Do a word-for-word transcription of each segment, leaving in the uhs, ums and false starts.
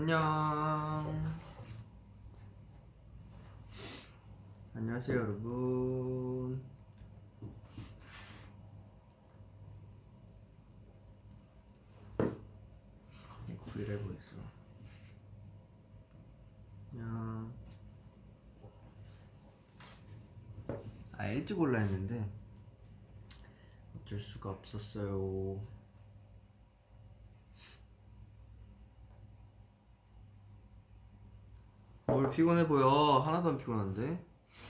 안녕. 안녕하세요 여러분. 브이라이브 있어. 안녕. 아 일찍 올라 했는데 어쩔 수가 없었어요. 뭘 피곤해 보여. 하나도 안 피곤한데.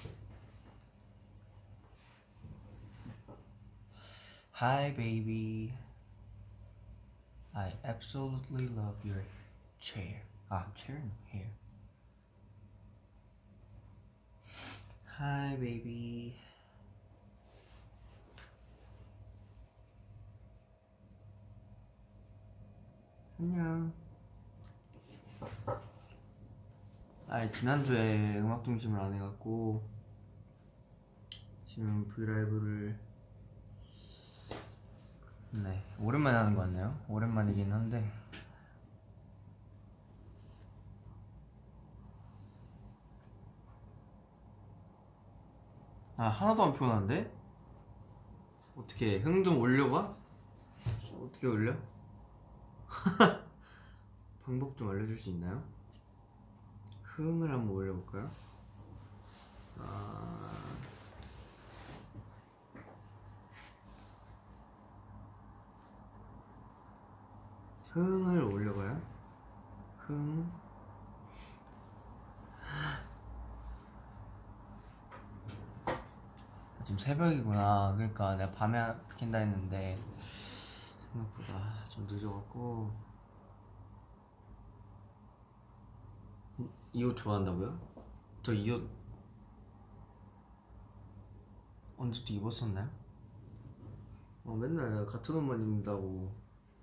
Hi baby, I absolutely love your chair. 아 chair hair. Hi baby. 안녕. 아 지난주에 음악 중심을 안 해갖고 지금 브이라이브를 네 오랜만에 하는 것 같네요. 오랜만이긴 한데 아 하나도 안 피곤한데? 어떻게 흥 좀 올려봐? 어떻게 올려? 방법 좀 알려줄 수 있나요? 흥을 한번 올려볼까요? 아... 흥을 올려봐요. 흥. 지금 새벽이구나. 그러니까 내가 밤에 킨다 했는데 생각보다 좀 늦어갖고. 이 옷 좋아한다고요? 저 이 옷 언제 또 입었었나요? 어 맨날 내가 같은 옷만 입는다고.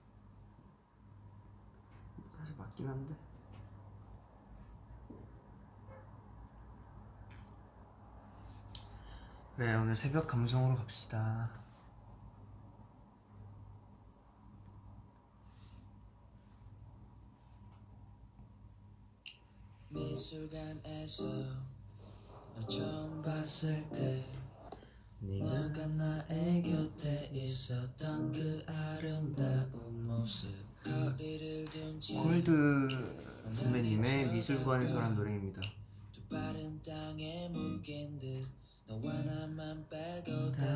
사실 맞긴 한데 그래 오늘 새벽 감성으로 갑시다. 미술관에서 널 처음 봤을 때 너가 나의 곁에 있었던 그 아름다운 모습. 거리를 둔 채 골드 선배님의 미술관에서란 노래입니다. 두 발은 땅에 묶인 듯 너와 나만 빼고 다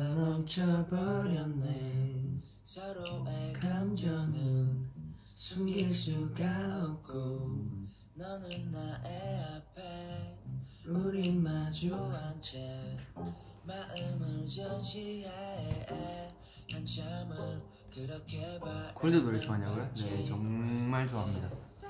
멈춰버렸네. 서로의 감정은 숨길 수가 없고 너는 나의 앞에 우린 마주한 채 마음을 전시해 한참을 그렇게 봐. 골드 노래 좋아하냐고요? 네 정말 좋아합니다.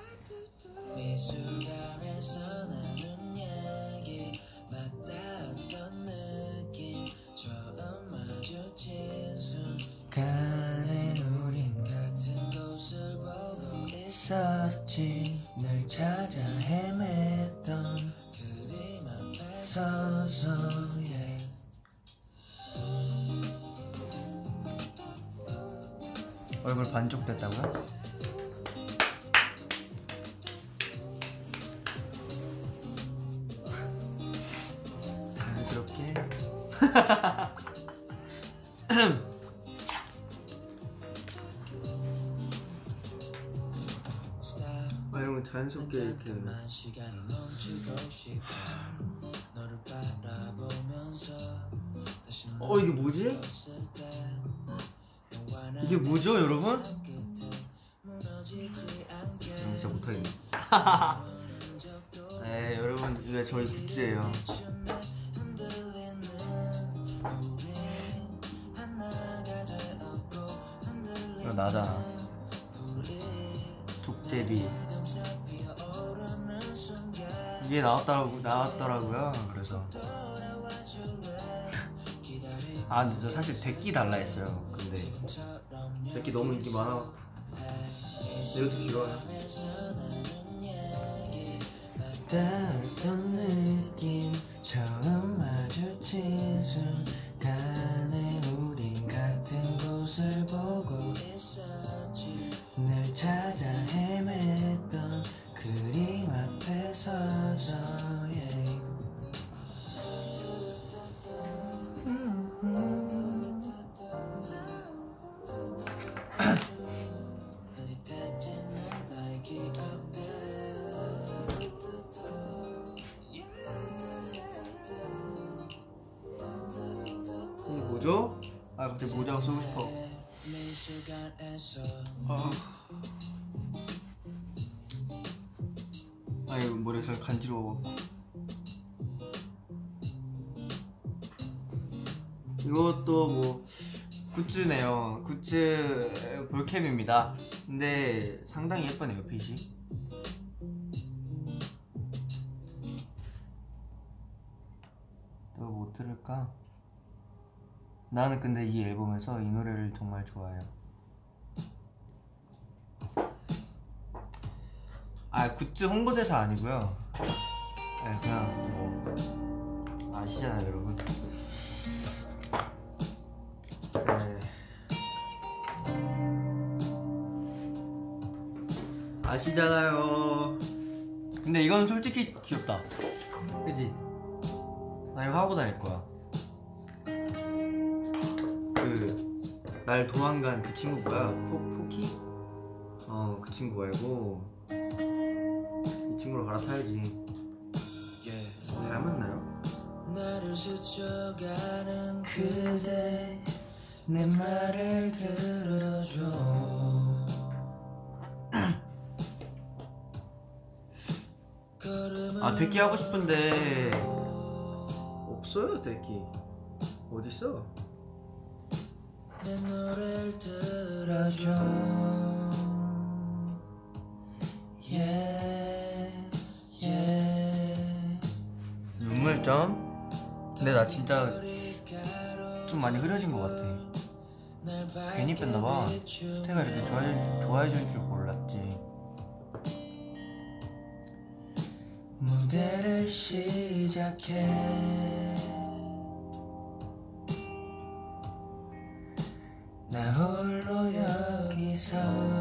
미술관에서 나눈 얘기 맞닿았던 느낌 처음 마주친 순간에 우린 같은 곳을 보고 있었지. 널 찾아 헤맸던 그림 앞에 서서 yeah. 얼굴 반쪽 됐다고요? 자연스럽게 아 이런 건 자연스럽게 이렇게 어 이게 뭐지? 이게 뭐죠 여러분? 진짜 못하겠네. 네 여러분 이게 저희 굿즈예요. 이거 나잖아. 족제비 이게 나왔더라고, 나왔더라고요. 그래서 아 근데 저 사실 데끼 달라 했어요. 근데 데끼 너무 인기 많아갖고 이것도 길어요. 닿았던 느낌 처음 마주친 순간에 우린 같은 곳을 보고 있었지. 널 찾아 헤맸던 그 이게 뭐죠? 아 갑자기 모자가 쓰고 싶어. 아, 아 이거 머리가 간지러워. 이것도 뭐 굿즈네요. 굿즈 볼캡입니다. 근데 상당히 예쁘네요 핏이. 또 뭐 들을까? 나는 근데 이 앨범에서 이 노래를 정말 좋아해요. 아 굿즈 홍보대사 아니고요. 네, 그냥 뭐 아시잖아요 여러분. 네. 아시잖아요. 근데 이건 솔직히 귀엽다. 그지? 나 이거 하고 다닐 거야. 그 날 도망간 그 친구 뭐야? 포, 포키? 어 그 친구 말고 이 친구로 갈아타야지. 닮았나요? 나를 스쳐가는 그대 내 말을 들어줘. 아 데끼 하고 싶은데 없어요. 데끼 어딨어? 내 노래를 들어줘. yeah, yeah. 눈물점? 근데 나 진짜 좀 많이 흐려진 것 같아. 괜히 뺐나봐. 태가 이렇게 좋아해, 좋아해줄 줄 몰랐지. 무대를 시작해. 나 홀로 여기서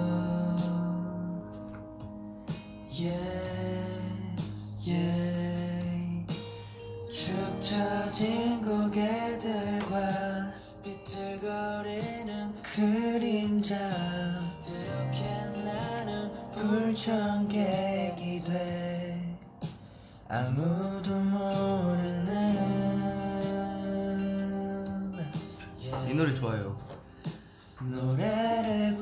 yeah, yeah. 축 처진 고개들과 비틀거리는 그림자. 그렇게 나는 불청객이 돼. 아무도 모르는. 이 노래 좋아요. 노래를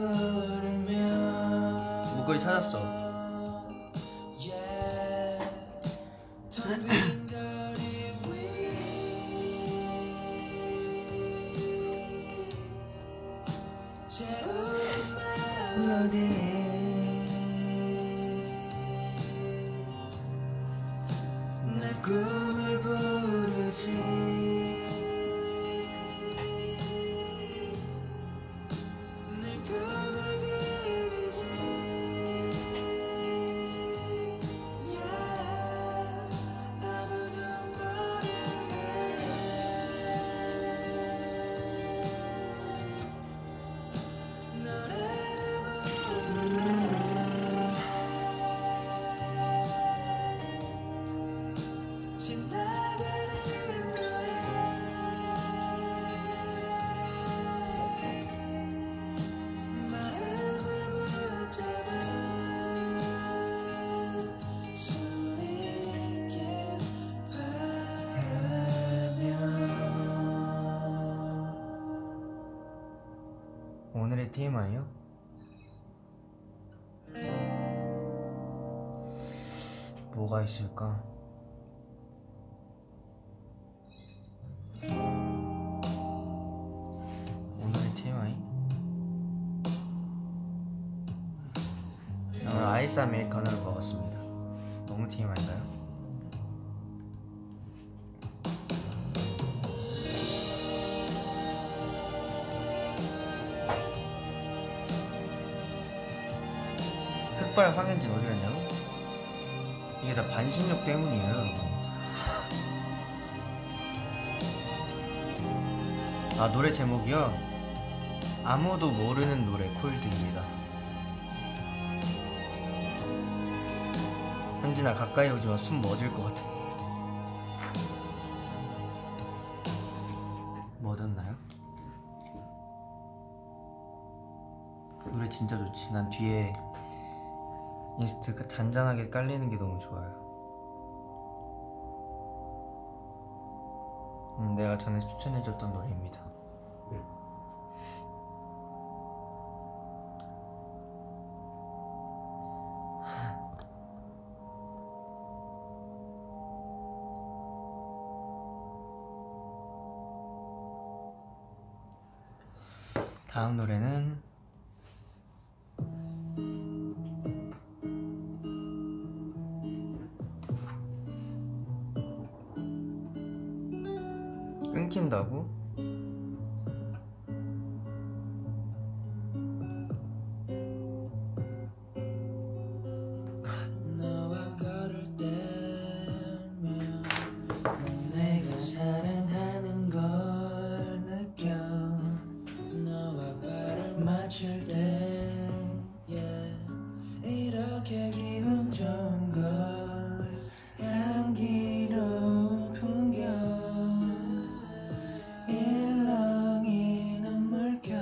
부르며 목걸이 찾았어. 텅빈 거리 위 채운 멜로디. 날 꿈을 부르지. 오늘의 티엠아이요? 뭐가 있을까? 오늘의 티엠아이? 오늘 아이스 아메리카노를 먹었습니다. 너무 티엠아이인가요? 흑발 황현진 어디 갔냐고? 이게 다 반신욕 때문이에요 여러분. 아 노래 제목이요? 아무도 모르는 노래 콜드입니다. 현진아 가까이 오지마. 숨 멎을 것 같아. 멎었나요? 노래 진짜 좋지. 난 뒤에 인스트가 잔잔하게 깔리는 게 너무 좋아요. 음, 내가 전에 추천해줬던 노래입니다. 다음 노래는 끊긴다고? 너와 걸을 때면 난 내가 사랑하는 걸 느껴. 너와 발을 맞출 때 yeah. 이렇게 기분 좋은 걸 향기로운 풍경 일렁이는 물결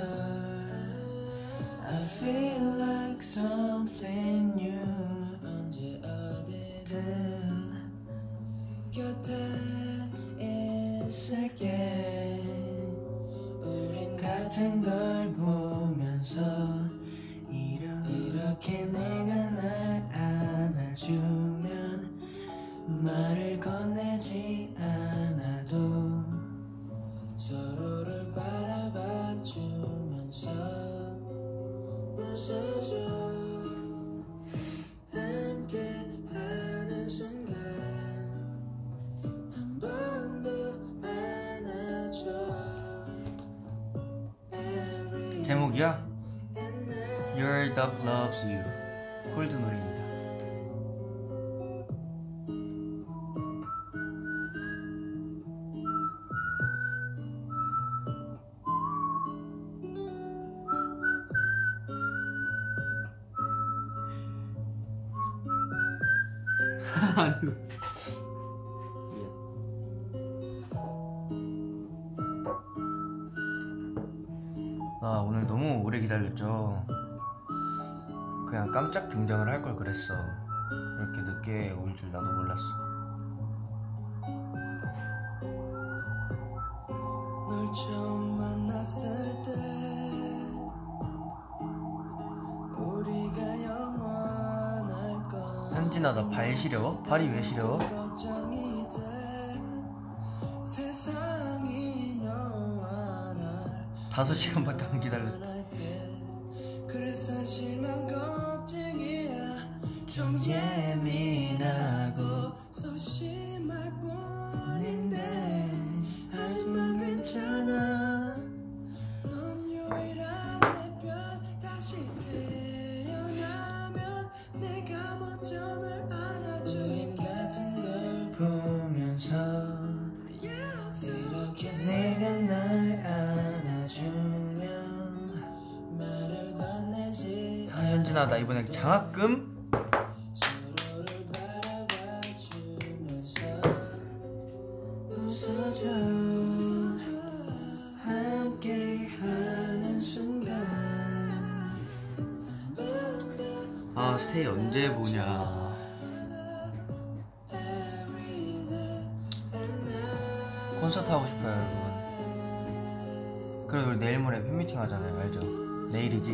I feel like something new 언제 어디든 곁에 있을게. 우린 같은 걸 보면서 이렇게 내가 날 안아주면 말을 건네지 않아도 서로를 바라봐 주면서 웃어줘. 함께하는 순간 한 번 더 안아줘. 제목이야? Your dog loves you. 콜드 노래입니다. 아니 아 오늘 너무 오래 기다렸죠. 그냥 깜짝 등장을 할 걸 그랬어. 이렇게 늦게 올 줄 나도 몰랐어. 널 처음 만났을 때 우리가 영원할 거. 현진아 나 발 시려워? 발이 왜 시려워? 다섯 시간밖에 안 기다렸다. 그래서 사실 난 겁쟁이야. 좀 예민하고 소심할 뿐인데 하지만 괜찮아. 넌 유일한 내 편. 다시 태어나면 내가 먼저 널 안아줘. 우린 같은 걸 보면서 이렇게 내가 날 안아주면 말을 건네지. 아 현진아 나 이번에 장학금? 서로를 바라봐 주면서 웃어줘. 함께하는 순간. 아 스테이 언제 보냐. 콘서트 하고 싶어요 여러분. 그리고 우리 내일 모레 팬미팅 하잖아요. 알죠? 내일이지?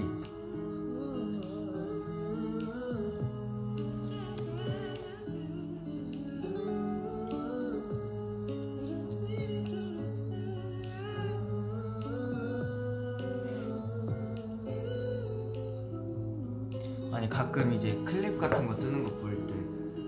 아니 가끔 이제 클립 같은 거 뜨는 거 볼 때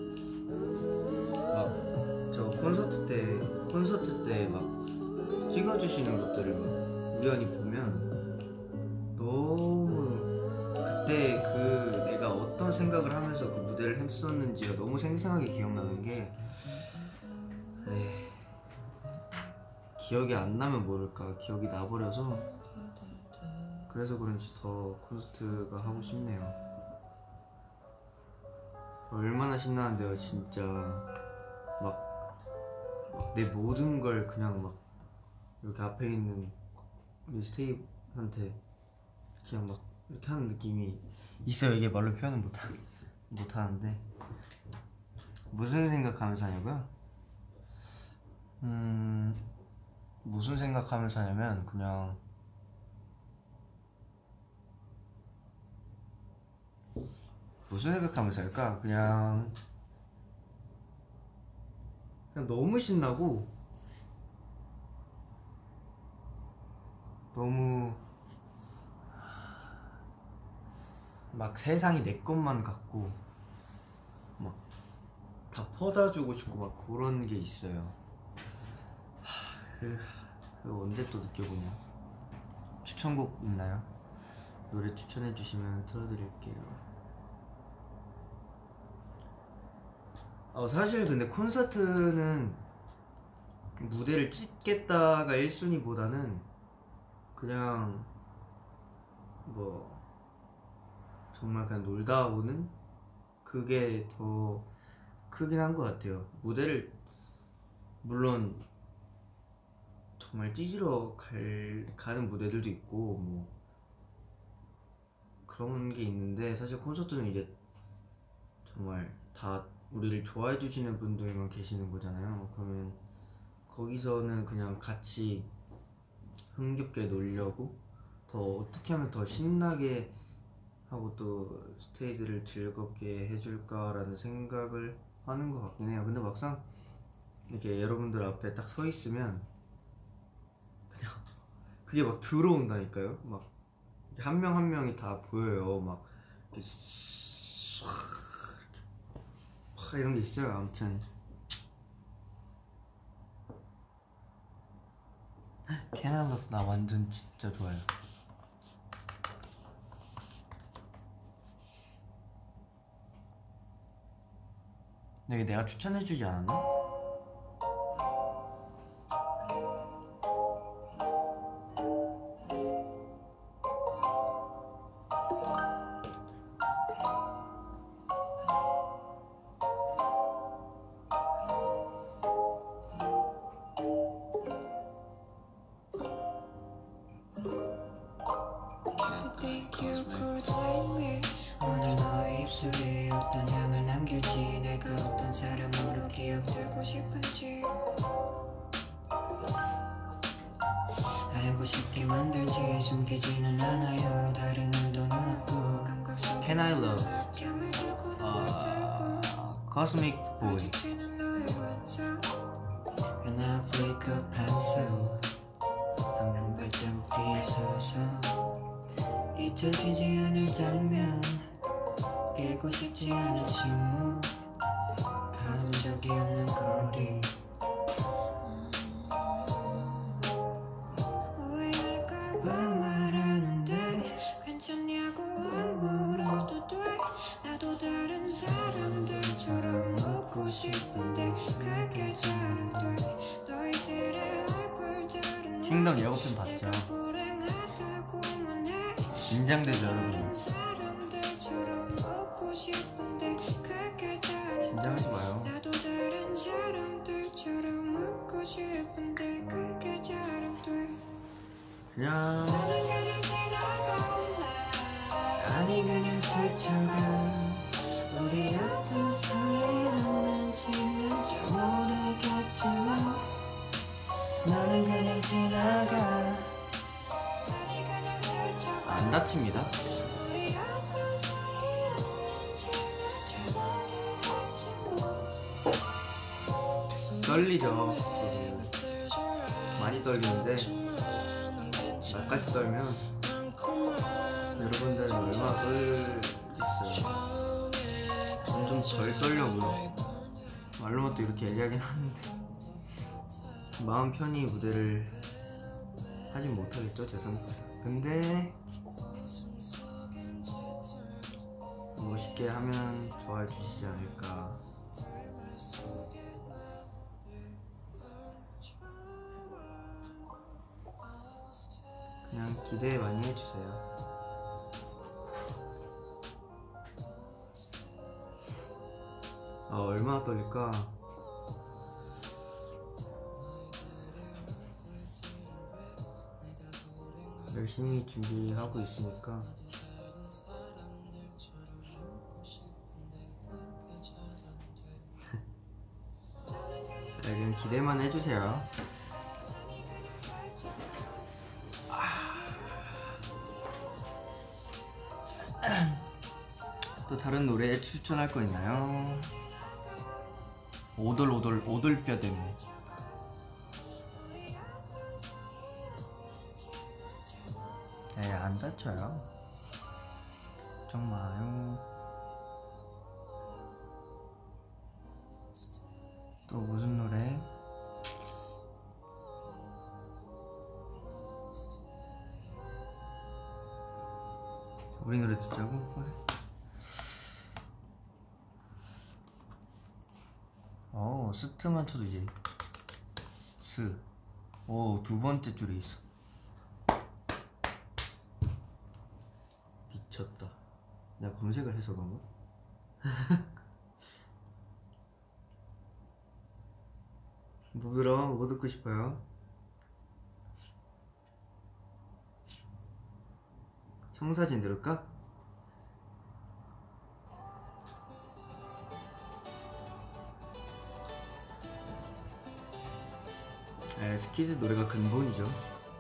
막 저 콘서트 때 콘서트 때 막 찍어주시는 것들을 막 우연히 보면 너무 그때 그 내가 어떤 생각을 하면서 그 무대를 했었는지가 너무 생생하게 기억나는 게 네. 기억이 안 나면 모를까 기억이 나버려서 그래서 그런지 더 콘서트가 하고 싶네요. 얼마나 신나는데요 진짜. 막 내 모든 걸 그냥 막 이렇게 앞에 있는 우리 스테이한테 그냥 막 이렇게 하는 느낌이 있어요. 이게 말로 표현은 못하, 못하는데 무슨 생각하면서 하냐고요? 음... 무슨 생각하면서 하냐면 그냥 무슨 생각하면서 할까? 그냥 그냥 너무 신나고 너무 막 세상이 내 것만 같고 막 다 퍼다 주고 싶고 막 그런 게 있어요. 하, 그, 그 언제 또 느껴보냐. 추천곡 있나요? 노래 추천해 주시면 틀어드릴게요. 어, 사실 근데 콘서트는 무대를 찍겠다가 일 순위보다는 그냥 뭐 정말 그냥 놀다 오는 그게 더 크긴 한 것 같아요. 무대를 물론 정말 찢으러 갈, 가는 무대들도 있고 뭐 그런 게 있는데 사실 콘서트는 이제 정말 다 우리를 좋아해 주시는 분들만 계시는 거잖아요. 그러면 거기서는 그냥 같이 흥겹게 놀려고 더 어떻게 하면 더 신나게 하고 또 스테이지를 즐겁게 해줄까라는 생각을 하는 것 같긴 해요. 근데 막상 이렇게 여러분들 앞에 딱 서 있으면 그냥 그게 막 들어온다니까요. 막 한 명 한 명이 다 보여요. 막 이렇게 싹 이렇게 이런 게 있어요. 아무튼 Can I Love 나 완전 진짜 좋아요. 근데 내가 추천해주지 않았나? 오늘 너의 입술에 어떤 향을 남길지 내가 어떤 사람으로 기억되고 싶은지 알고 싶게 만들지 숨기지는 않아요. 다른 의도는 없고 감각 속에 Can I Love 잠을 자고 어... Cosmic Boy. When I wake up 한숨 한 발자국 뒤에 서서 잊혀지지 않을 장면 깨고 싶지 않은 침묵 가본 적이 없는 거리 오해할까봐 말하는데 괜찮냐고 안 물어도 돼. 나도 다른 사람들처럼 웃고 싶은데 그게 잘 안 돼. 너희들의 얼굴들은 킹덤 예고편 봤죠? 긴장되죠 여러분? 긴장하지 마요. 나도 다른 사람들처럼 웃고 싶은데 그게 잘 안 돼. 그냥 나는 그냥 지나가 아니 그냥 스쳐가 우리 어떤 사이였는지는 잘 모르겠지만 나는 그냥 지나가 아니 그냥 스쳐가 안 다칩니다. 우리 어떤 사이였는지는 잘 모르겠지만 떨리죠. 저도 많이 떨리는데 나까지 떨면 여러분들은 얼마나 떨리겠어요. 점점 덜 떨려고요. 말로만 또 이렇게 얘기하긴 하는데 마음 편히 무대를 하진 못하겠죠, 죄송합니다. 근데 멋있게 하면 좋아해 주시지 않을까. 그냥 기대 많이 해주세요. 아, 얼마나 떨릴까? 열심히 준비하고 있으니까 그냥 기대만 해주세요. 또 다른 노래 추천할 거 있나요? 오돌오돌 오돌뼈 때문에. 네, 안 다쳐요. 정말요. 또 무슨 노래? 우리 노래 듣자고? 그래. 어, 스트만 쳐도 이제 스. 오, 두 번째 줄에 있어. 미쳤다. 내가 검색을 해서 그런가? 뭐 들어? 뭐 듣고 싶어요? 청사진 들을까? 에, 스키즈 노래가 근본이죠.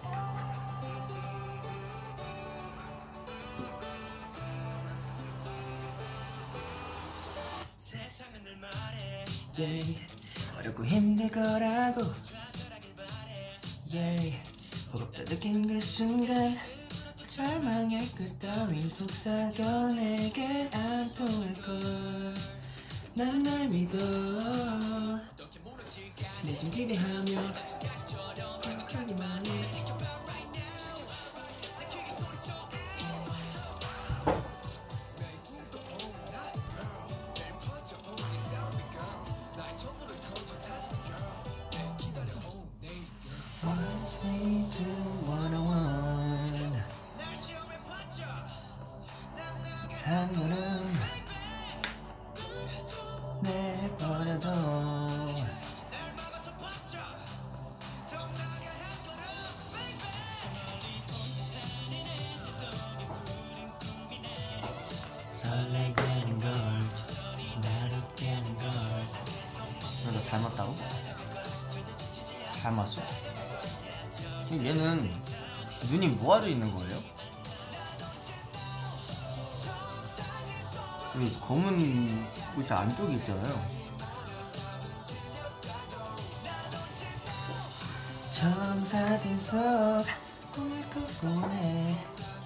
yeah, 어렵고 힘들 거라고 yeah, 버겁다 느낀 그 순간 절망의 끝 따윈 속삭여내겐 안 통할걸. 난 날 믿어 내심 기대하며 격하기만 해. 한 걸음 내버려둬. 설레게 하는 걸 나를 깨는 걸. 너 닮았다고? 닮았어? 얘는 눈이 모아져 있는 거예요? 여기 검은 글자 안쪽에 있잖아요. 처음 사진 속 꿈을 꾸고 내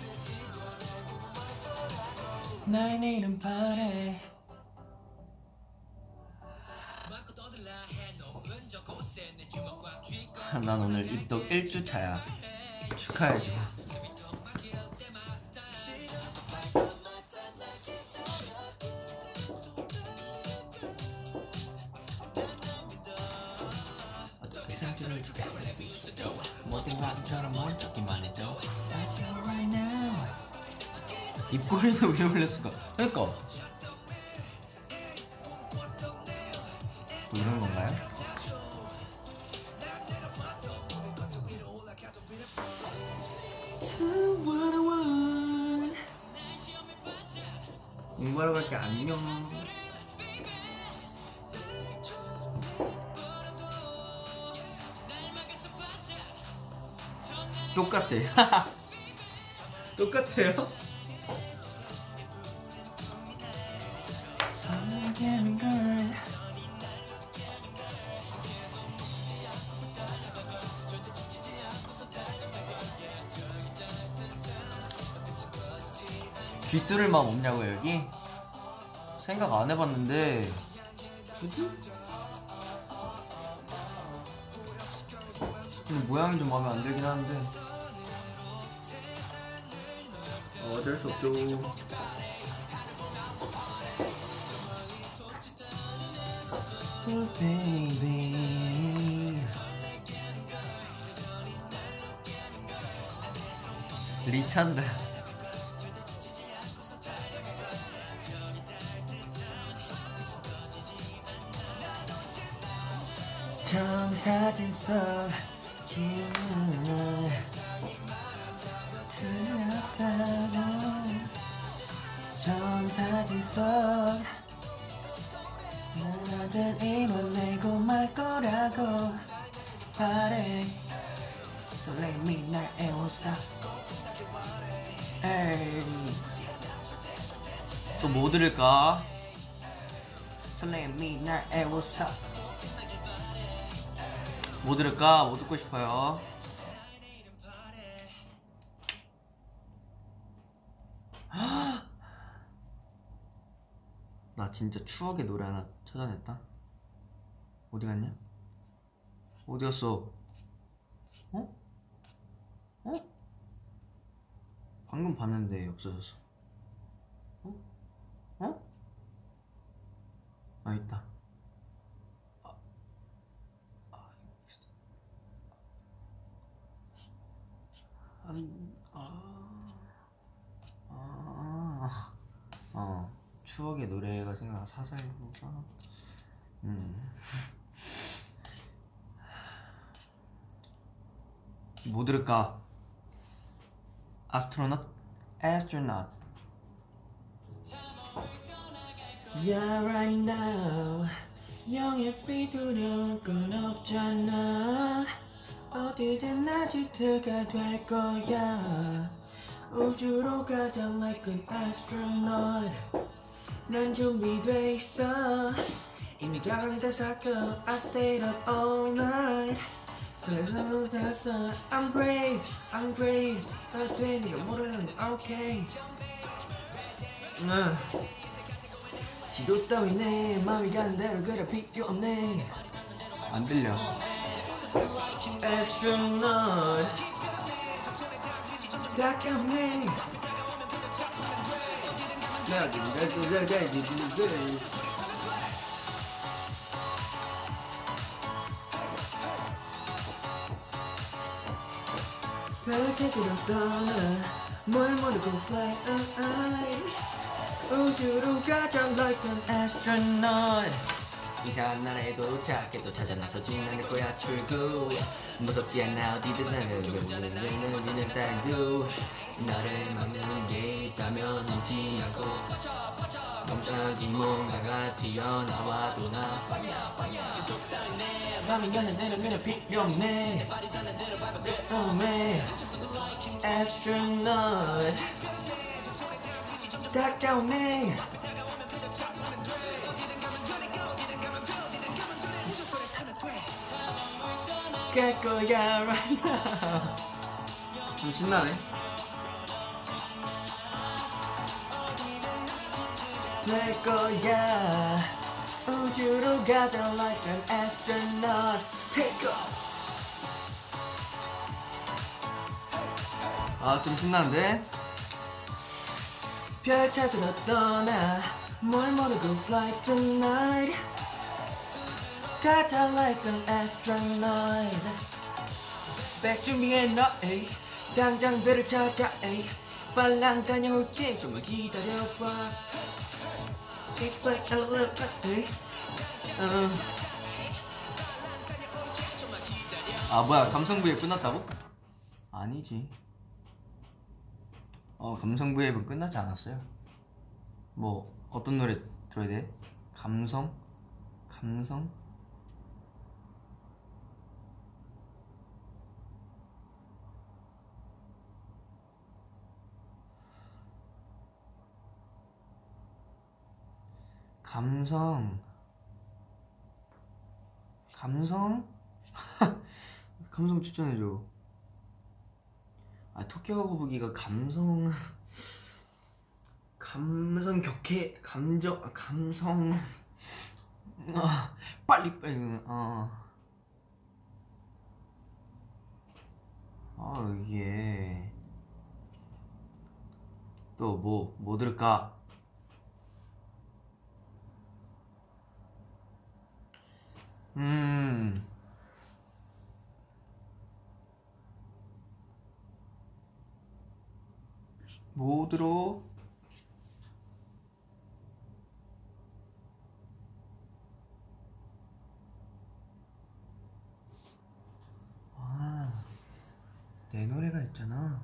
나의 내일은 바래. 난 오늘 입덕 일 주 차야. 축하해줘. 어떻게 상태를 줄게. 모든 과정처럼 멀쩡기만 해도 입꼬리는 왜 올렸을까? 그러니까 뭐 이런 건가요? 공부하러 갈게. 안녕. 똑같대. 똑같아요? 귀 뚫을 마음 없냐고. 여기? 생각 안 해봤는데 굳이? 근데 모양이 좀 마음에 안 들긴 하는데 어쩔 수 없죠. Oh baby 리찬다. 정사진 속 기운을 들었다고. 정사진 속 다들 힘을 내고 말 거라고 바래 설렘이 날 애워싸 에이 또 뭐 들을까? 설렘이 날 애워싸 뭐 들을까? 뭐 듣고 싶어요? 나 진짜 추억의 노래 하나 찾아냈다. 어디 갔냐? 어디 갔어? 어? 어? 방금 봤는데 없어졌어. 어? 어? 아 있다. 아, 아, 아, 아, 어 추억의 노래가 생각나. 사살보가 음. 뭐 들을까? 아스트로넛? Astronaut. Yeah, right now 영의 free 두려울 건 없잖아. 어디든 아지트가 될 거야. 우주로 가자 like an astronaut. 난 준비돼 있어. 이미 가방 다 샀고 I stayed up all night. 그래서 됐어. I'm brave, I'm brave. 다 되니까 모르는데 okay. 응. 지도 따위네 마음이 가는 대로 그래 필요 없네. 안 들려. Astronaut 다가오네. 별 찾으러 떠나 뭘 모르고 fly 우주로 가자 like an astronaut. 이상한 나라에 도착해도 찾아 나서진 않을 거야. 출구 무섭지 않아. 어디든 나는 너는 그냥 따르고 나를 막는 게 있다면 넘지 않고 깜짝이 뭔가가 튀어나와도 나 빵야 빵야 지도 따위네 맘이 가는 대로 그냥 필요 없네. Oh man astronaut 다가오네. 갈 거야 right now. 좀 신나네. 될 거야. 우주로 가자 like an astronaut. Take off. 아, 좀 신나는데? 별 찾으러 떠나 뭘 모르고 fly tonight. 가자 like an astronaut. 백 준비해 너 에이. 당장 배를 찾아 에이. 빨랑 다녀올게 좀만 기다려봐. It's like a little 에이. 어. 아 뭐야 감성브이앱 끝났다고? 아니지. 어 감성브이앱은 끝나지 않았어요. 뭐 어떤 노래 들어야 돼? 감성? 감성? 감성 감성? 감성 추천해줘. 아 토끼와 거북이가 감성 감성 격해 감정 아, 감성 아, 빨리 빨리 어. 아 이게 또 뭐 뭐 들을까? 음 뭐 들어? 아, 내 노래가 있잖아.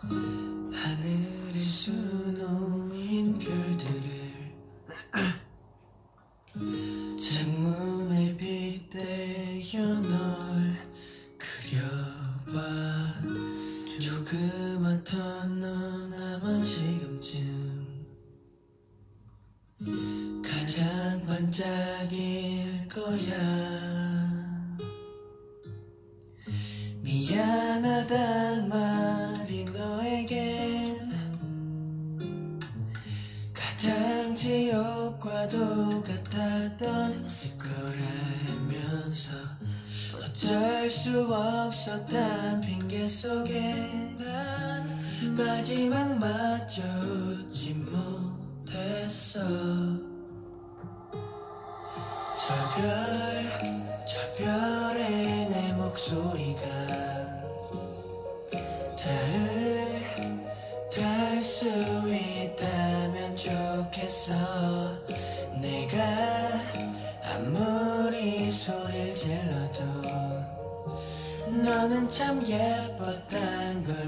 하늘에 수놓인 별들을 창문에 빗대어 널 그려봐. 조그만 터널 아마 지금쯤 가장 반짝일 거야. 미안하단 말이 너에겐 가장 지옥과도 같았던 거라면서 어쩔 수 없었단 핑계 속에 난 마지막마저 웃지 못했어. 저 별, 저 별에 내 목소리가 닿을, 닿을 수 있다면 좋겠어. 내가 아무리 소리를 질러도 너는 참 예뻤단 걸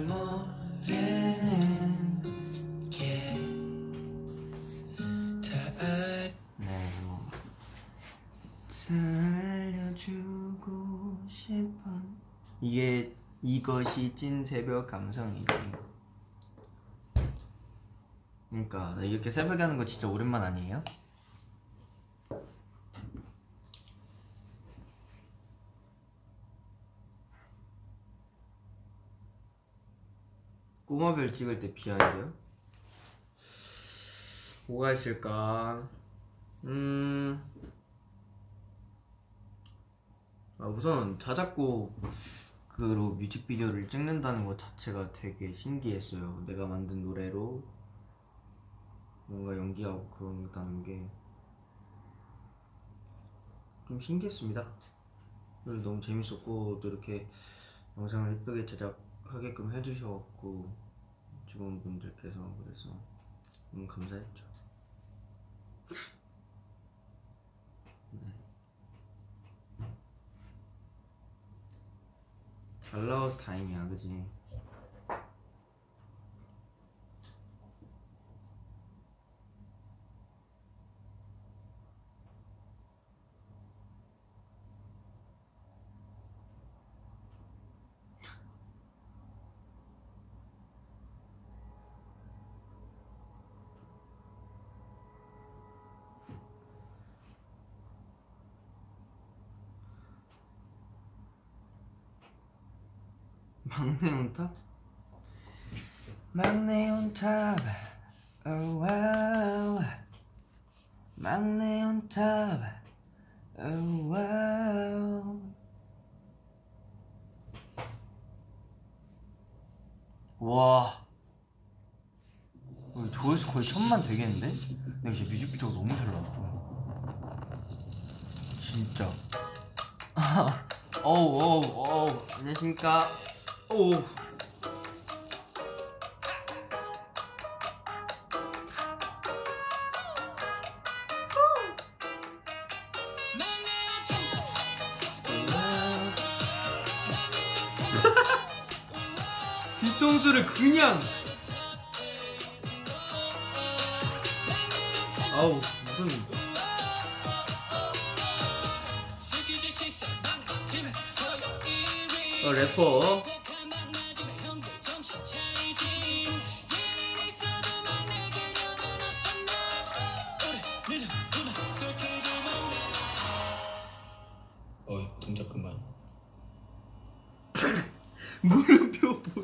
모르는 게 다 알. 네, 뭐 살려주고 싶어. 이게 이것이 찐 새벽 감성이지. 그러니까 나 이렇게 새벽에 하는 거 진짜 오랜만 아니에요? 꼬마별 찍을 때 비하인드요? 뭐가 있을까? 음... 아, 우선 자작곡으로 뮤직비디오를 찍는다는 것 자체가 되게 신기했어요. 내가 만든 노래로 뭔가 연기하고 그런다는 게 좀 신기했습니다. 그래서 너무 재밌었고, 또 이렇게 영상을 예쁘게 제작하게끔 해주셔갖고 직원분들께서 그래서 너무 감사했죠. 네. 잘 나와서 다행이야, 그지? 막내 온탑? 막내 온탑, oh wow. 막내 온탑, oh wow. 와, 조회수 거의 천만 되겠는데? 근데 이제 뮤직비디오가 너무 잘 나왔어 진짜. 어우 어우 어우, 안녕하십니까. 오. 뒤통수를 그냥. 아우 무슨. 어, 래퍼. 어, 동작 그만. 물음표 뭐.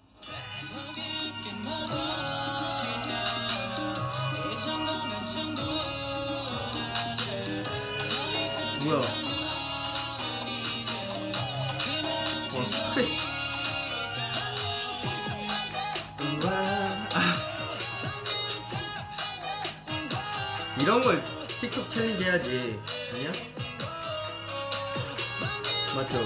뭐야? 와, 스프레이. 아. 이런 걸 틱톡 챌린지 해야지. 아니야? 맞죠?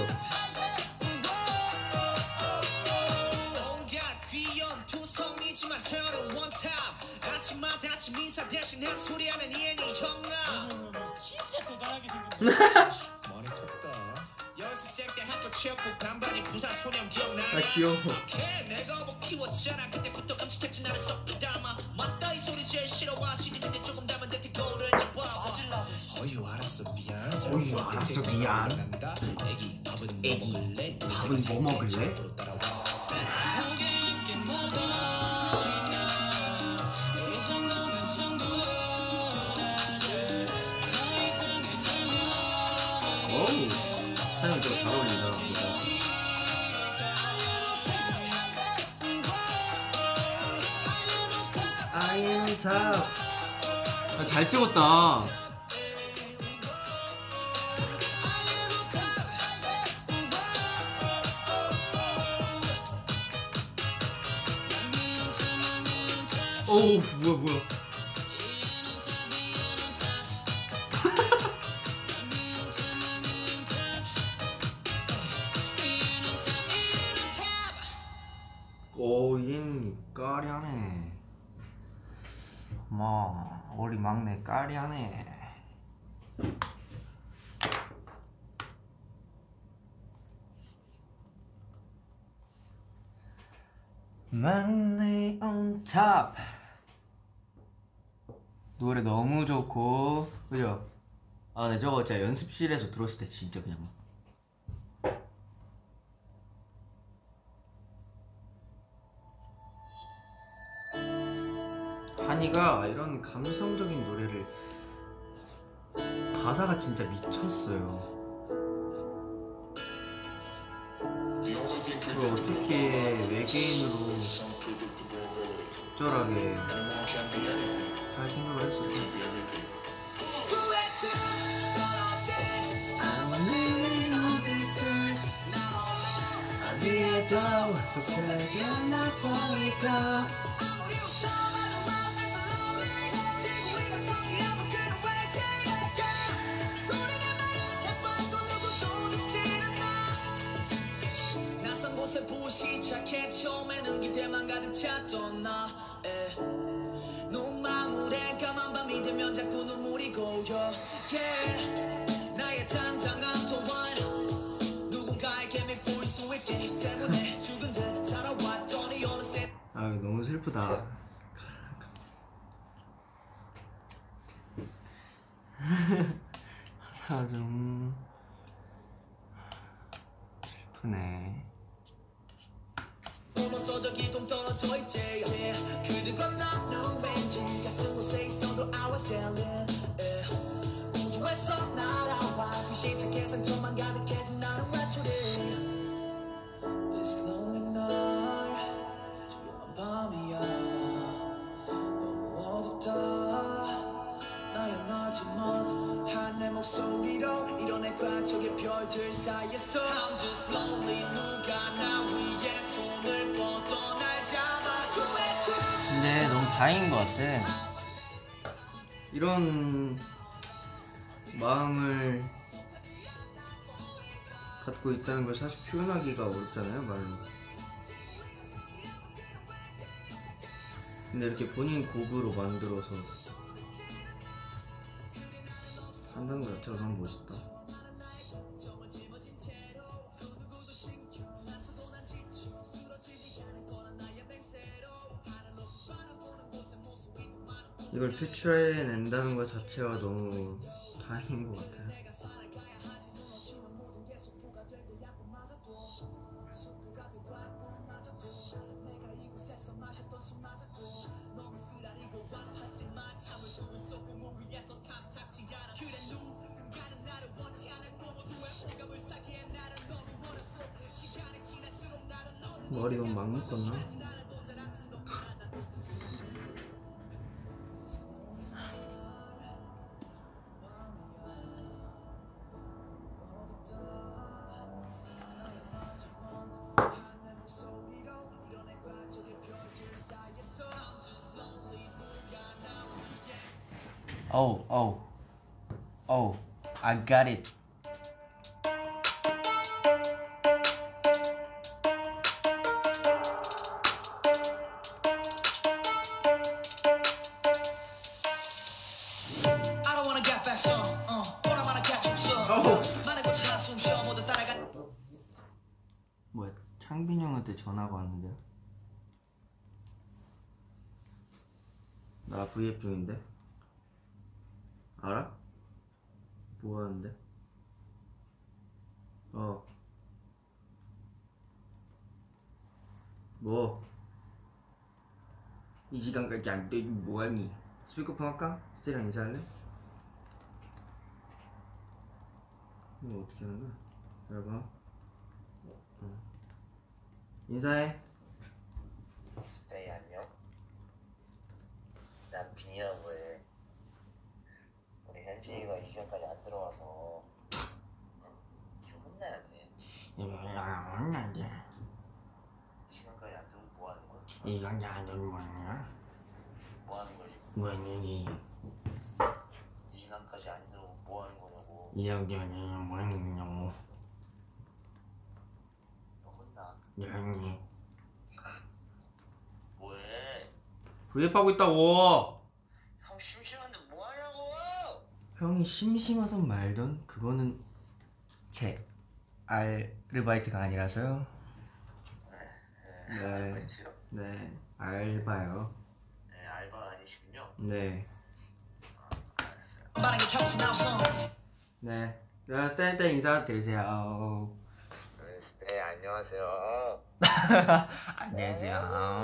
진짜 대단하게 생겼네. 많이 컸다. 연습생 때 학교 체육복 반바지 부산 소년 기억나? 아 귀여워. 내가 뭐 키웠잖아. 그때부터 깜찍했지 나를 썩도 닮아. 맞다 이 소리 제일 싫어하시지. 근데 조금 닮은 듯 이거를 잡아봐. 어휴 알았어 미안. 어휴 알았어 미안. 애기 밥은 애기 뭐 먹을래? 밥은 뭐 먹을래? 어우 사연 저거 잘 어울린다. 아이엠 탑. 아, 잘 찍었다. 어우 뭐야 뭐야. 오인 까리하네. 뭐 우리 막내 까리하네. 막내 on top. 노래 너무 좋고 그죠? 아 네 저거 진짜 연습실에서 들었을 때 진짜 그냥 한이가 이런 감성적인 노래를 가사가 진짜 미쳤어요. 그걸 어떻게 외계인으로 적절하게 할 생각을 했을까? 낯선 곳에 보기 시작해. 처음에는 기대만 가득 찼던 나 눈망울에 까만 밤이 되면 자꾸 눈물이 고여. yeah. 나의 당당한 또한 누군가에게 밉보일 수 있기 때문에 죽은 듯 살아왔더니 어느새. 아유 너무 슬프다. 가사가 좀 슬프네. 넘어서 저기 동 떨어져 있지. yeah. 그들과 나는 왠지 같은 곳에 있어도 I was sailing. yeah. 우주에서 날아와 그 시작의 상처만 가득해진 나는 외톨이. It's lonely night 조용한 밤이야. 너무 어둡다. 나야 나지만 한 내 목소리로 이뤄낼까 저기 별들 사이에서. I'm just lonely. 누가 나 위에 손을 뻗어 날 잡아 구해줘. 근데 너무 다행인 것 같아. 이런 마음을 갖고 있다는 걸 사실 표현하기가 어렵잖아요, 말로. 근데 이렇게 본인 곡으로 만들어서 한다는 것 자체가 너무 멋있다. 이걸 표출해낸다는 것 자체가 너무 다행인 것 같아요. 머리 너무 막 묶었나? Oh, oh, oh, I got it. I don't wanna get back some. 어, 보나마나 가축성. Oh. 많은 곳에 한숨 쉬어 모두 따라가. 형한테 전화가 왔는데요. 나 브이앱 중인데. 알아? 뭐 하는데? 어. 뭐? 이 시간까지 안 되지 뭐하니? 스피커폰 할까? 스테이랑 인사할래? 이거 어떻게 하는 거야? 기다려봐. 어. 인사해. 스테이 안녕. 난 빈이라고 해. 우리 현진이가 이 시간까지 안 들어와서 좀 혼나야 돼. 이거 이 시간까지 안 들어오면 뭐 하는 거야? 이건 야는 뭐냐? 뭐 하는 거지? 뭐니? 이 시간까지 안 들어오면 뭐 하는 거냐고. 이형제는 뭐냐고? 너 혼나. 이형이 뭐해? 브이앱 하고 있다고. 형 심심한데 뭐 하냐고. 형이 심심하던 말던 그거는 제 아르바이트가 아니라서요. 네. 그렇지요? 네, 알바요. 네, 알바 아니시군요. 네, 빠르게 켜서 나왔어. 네. 자, 스탠 때 인사드리세요. 네, 스테이 안녕하세요. 안녕하세요.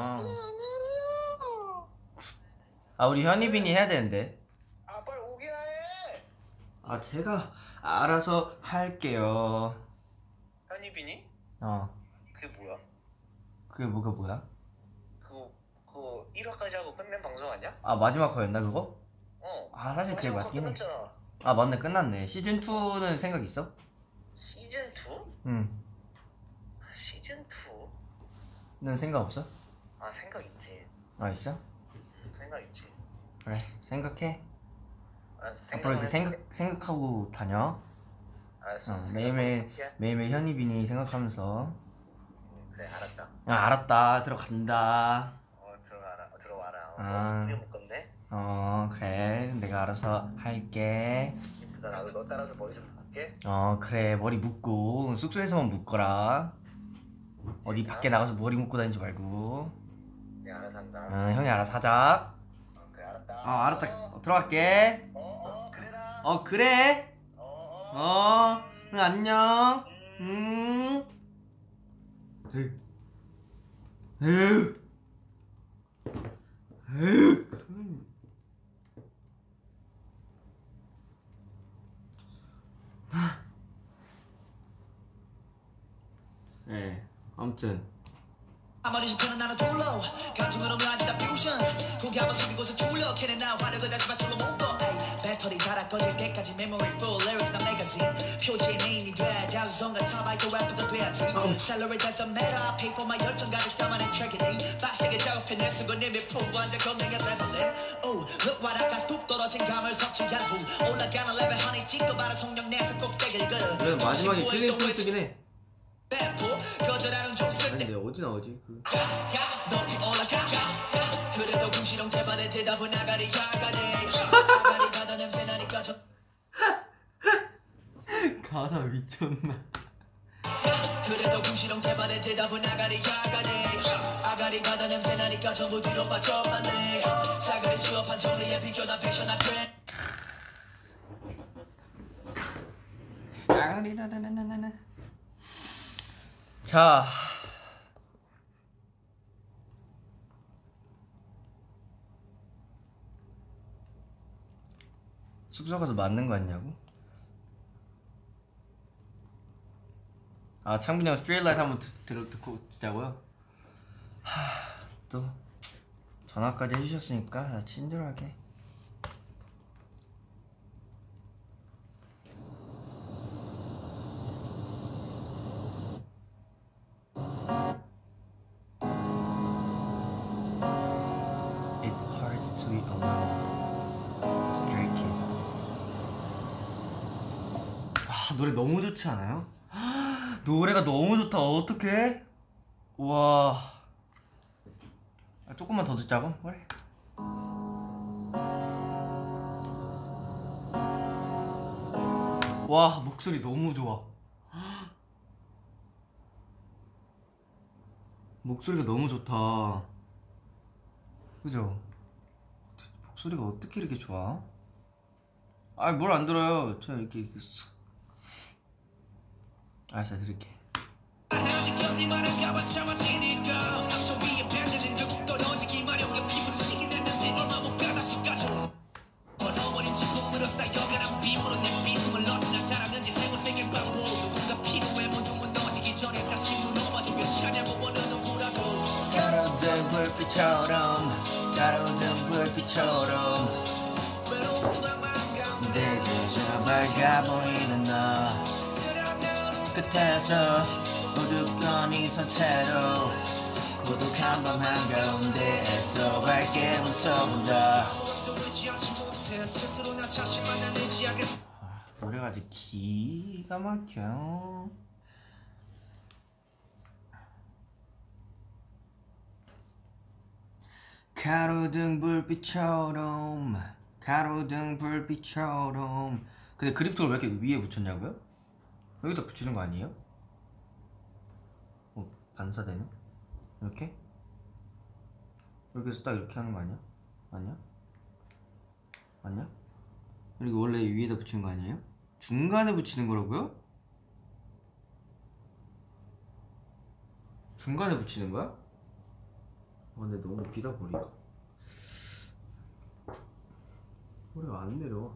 아, 우리 현이빈이 해야 되는데. 아 빨리 오기나 해. 아, 제가 알아서 할게요. 현이빈이? 어, 그게 뭐야? 그게 뭐가 뭐야? 그거 그거 일 화까지 하고 끝낸 방송 아니야? 아, 마지막 거였나 그거? 어. 아, 사실 그게 마지막 거 맞긴 해. 끝났잖아. 아, 맞네, 끝났네. 시즌 이는 생각 있어? 시즌 투? 응. 시즌 투? 는 생각 없어? 아 생각 있지. 아, 있어? 생각 있지. 그래, 생각해. 알았어. 앞으로 이렇게 생각만 생각 생각하고 다녀. 알았어. 어, 생각만 매일매일 해볼게. 매일매일 현이빈이 생각하면서. 음, 그래 알았다. 아, 알았다. 들어간다. 어 들어가라. 어, 들어와라. 어, 아. 크게 묶었네. 어, 그래. 내가 알아서 할게. 이쁘다. 나도 너 따라서 머리 좀 할게. 어, 그래. 머리 묶고 숙소에서만 묶어라. 어디 밖에 나가서 머리 묶고 다니지 말고. 내가 알아서 한다. 어, 형이 알아서 하자. 어, 그래 알았다. 어, 알았다. 어, 들어갈게. 어어 그래라. 어, 그래. 어어. 어, 응, 안녕. 음. 에휴. 에휴. 에휴. 네, 아무튼 아무리 싶으면 나는 돌로 감정으로 묘하지다 퓨전 고개 한번 숙이고서 줄여 걔네 나 화력을 다시 맞추러 못고 배터리 닳아 꺼질 때까지 memory full lyrics 나 매거진 표지의 메인이 돼 자수성가 타마이크 래퍼가 돼야지 셀러리 doesn't matter pay for my 열정 가득 담아낸 트랙이니 빡세게 작업해 내 수건 이미 풍부한 자 건강에 배불린 Oh look what I got 뚝 떨어진 감을 섭취한 후 올라가는 레벨 honey 찍고 바로 성령 내서 꼭대기를 걸어 왜 마지막에 틀린 포인트긴 해. 배포 거절하는 족술 아니 근데 어디 나오지 그 가 높이 올라가 그래도 궁시렁 대반의 대답은 아가리 아가리 아가리 가다 냄새 나니까 저 가사 미쳤나. 그래도 궁시렁 대반의 대답은 아가리 아가리 아가리 가다 냄새 나니까 전부 뒤로 빠져 빨리 사가리 취업한 정리에 비켜나 패션 앞에 아가리다다나나나. 자, 숙소 가서 맞는 거 같냐고? 아, 창빈이 형 스트레이트라이트 한번 듣, 듣, 듣고 듣자고요? 하, 또 전화까지 해주셨으니까 친절하게. It hurts to be alone. Stray Kids. 와, 노래 너무 좋지 않아요? 노래가 너무 좋다. 어떡해? 와. 아, 조금만 더 듣자고? 그래. 와, 목소리 너무 좋아. 목소리가 너무 좋다. 그죠? 목소리가 어떻게 이렇게 좋아? 아, 뭘 안 들어요. 저 이렇게, 이렇게 쑥. 아, 자 들을게. 가로등 불빛처럼 가로등 불빛처럼 내게서 밝아 보이는 너 끝에서 우두꺼니 선채로 고독한 밤 한가운데에서 밝게 웃어본다. 아, 노래가 아주 기가 막혀요. 가로등 불빛처럼 가로등 불빛처럼. 근데 그립톡을 왜 이렇게 위에 붙였냐고요? 여기다 붙이는 거 아니에요? 어, 반사되네? 이렇게? 이렇게 해서 딱 이렇게 하는 거 아니야? 아니야? 아니야? 그리고 원래 위에다 붙이는 거 아니에요? 중간에 붙이는 거라고요? 중간에 붙이는 거야? 아, 근데 너무 웃기다 보니까 소리가 안 내려와.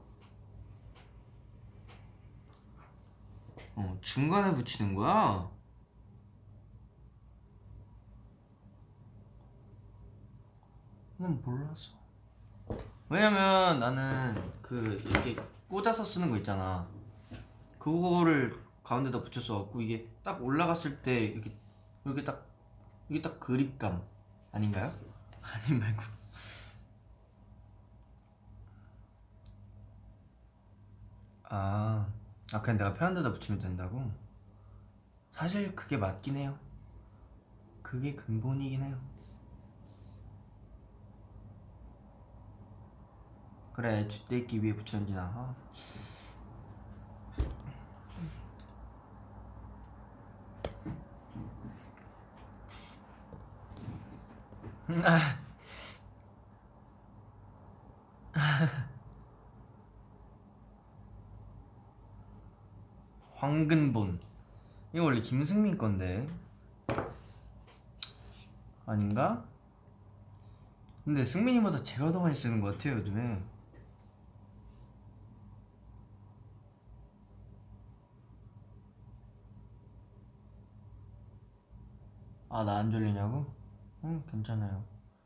어, 중간에 붙이는 거야? 난 몰랐어. 왜냐면 나는 그 이렇게 꽂아서 쓰는 거 있잖아. 그거를 가운데다 붙였어갖고 이게 딱 올라갔을 때 이렇게 이렇게 딱 이게 딱 그립감 아닌가요? 아니 말고. 아, 아 그냥 내가 편한 데다 붙이면 된다고? 사실 그게 맞긴 해요. 그게 근본이긴 해요. 그래, 쥐떼기 위에 붙였는지 나. 아. 황근본. 이거 원래 김승민 건데 아닌가? 근데 승민이보다 제가 더 많이 쓰는 것 같아요 요즘에. 아, 나 안 졸리냐고? 응, 괜찮아요.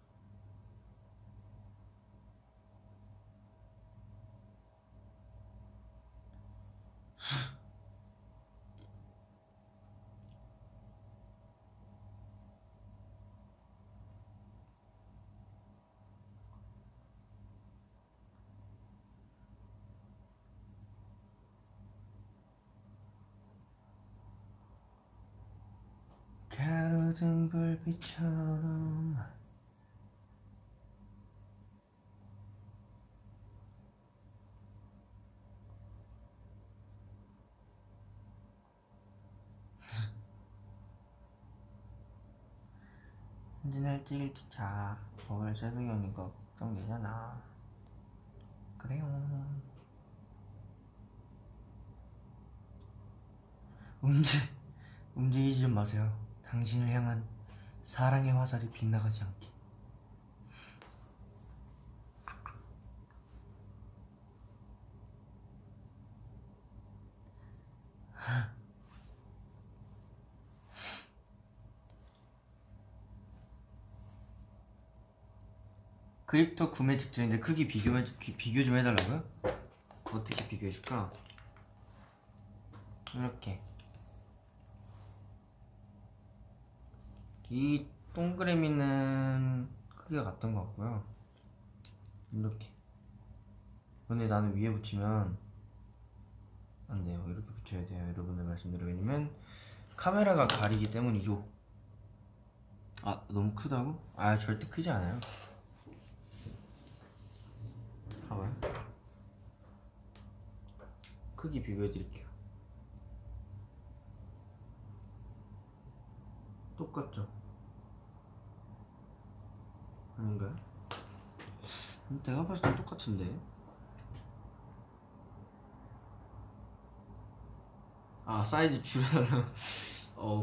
가로등 불빛처럼. 현진아 일찍 일찍 자. 오늘 새벽이 오니까 걱정되잖아. 그래요. 움직 움직이지 좀 마세요. 당신을 향한 사랑의 화살이 빗나가지 않게. 그립톡 구매 직전인데 크기 비교, 비교 좀 해달라고요? 어떻게 비교해줄까? 이렇게 이 동그라미는 크기가 같던 것 같고요. 이렇게. 근데 나는 위에 붙이면 안 돼요. 이렇게 붙여야 돼요. 여러분들 말씀대로. 왜냐면 카메라가 가리기 때문이죠. 아, 너무 크다고? 아, 절대 크지 않아요. 봐봐요. 크기 비교해드릴게요. 똑같죠? 아닌가요? 내가 봤을 땐 똑같은데. 아 사이즈 줄여달라고. 어우,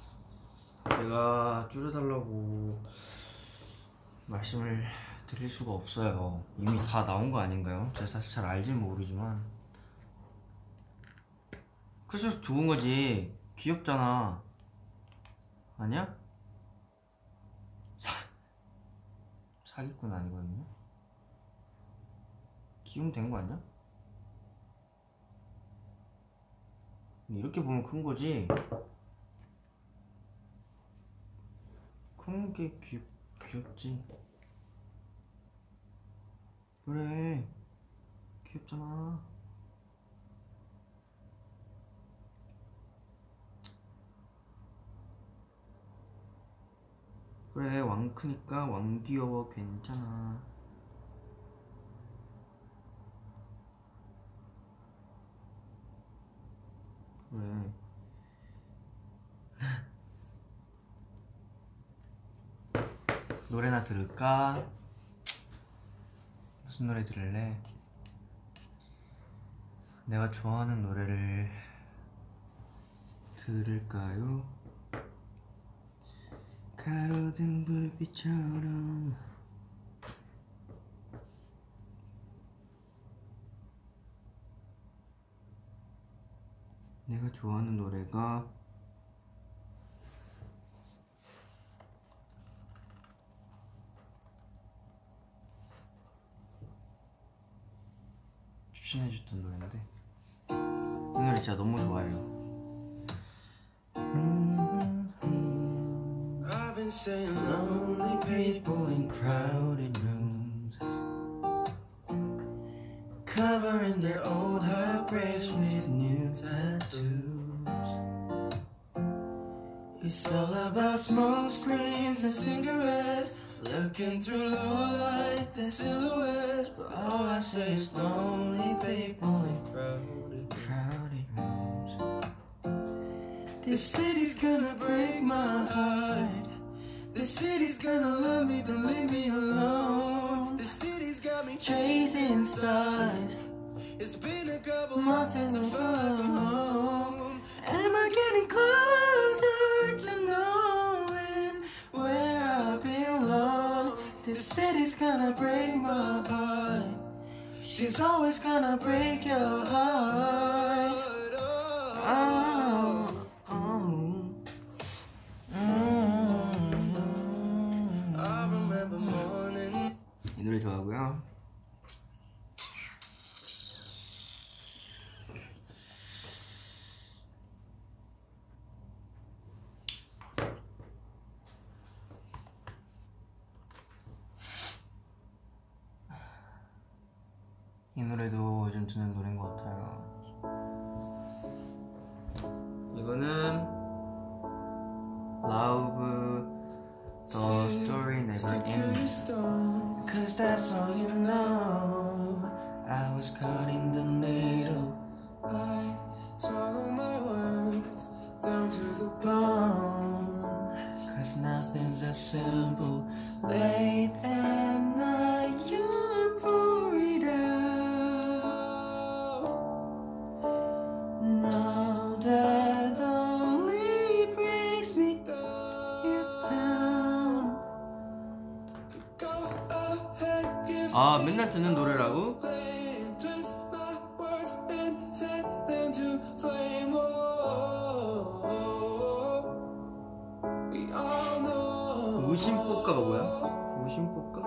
내가 줄여달라고 말씀을 드릴 수가 없어요. 이미 다 나온 거 아닌가요? 제가 사실 잘 알지는 모르지만 그래서 좋은 거지. 귀엽잖아. 아니야? 사 사기꾼 아니거든요. 귀여우면 된 거 아니야? 이렇게 보면 큰 거지. 큰 게 귀, 귀엽지. 그래, 귀엽잖아. 그래, 왕 크니까 왕 귀여워. 괜찮아. 그래. 노래나 들을까? 무슨 노래 들을래? 내가 좋아하는 노래를 들을까요? 가로등 불빛처럼 내가 좋아하는 노래가 추천해줬던 노래인데 이 노래 진짜 너무 좋아해요. I've been seeing lonely people in crowded rooms, covering their old heartbreaks with new tattoos. It's all about smoke screens and cigarettes, looking through low light and silhouettes. But all I say is lonely people in crowded, crowded rooms. This city's gonna break my heart. This city's gonna love me, then leave me alone. This city's got me chasing stars. It's been a couple months since I felt like I'm home. Am I getting closer to knowing where I belong? This city's gonna break my heart. She's always gonna break your heart. Oh, oh. Mm-hmm. I remember morning. 이 노래 좋아하고요. 이 노래도 요즘 듣는 노래인 것 같아요. 이거는 Love the Story Never Ends. Cause that's all you know. I was caught in the middle. I swallow my words down to the bone. Cause nothing's as simple. Late at night you pour it out. No, that only brings me down. 아, 맨날 듣는 노래라고? 우심뽀까가 뭐야? 우심뽀까?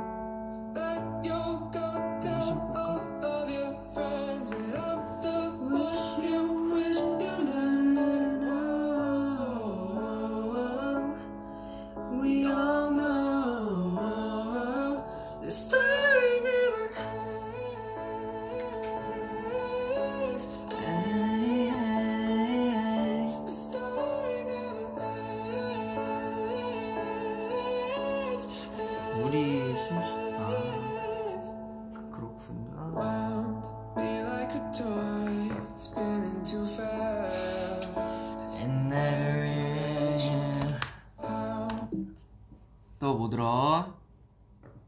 우리 심시 아 그렇구나. 또 뭐 들어?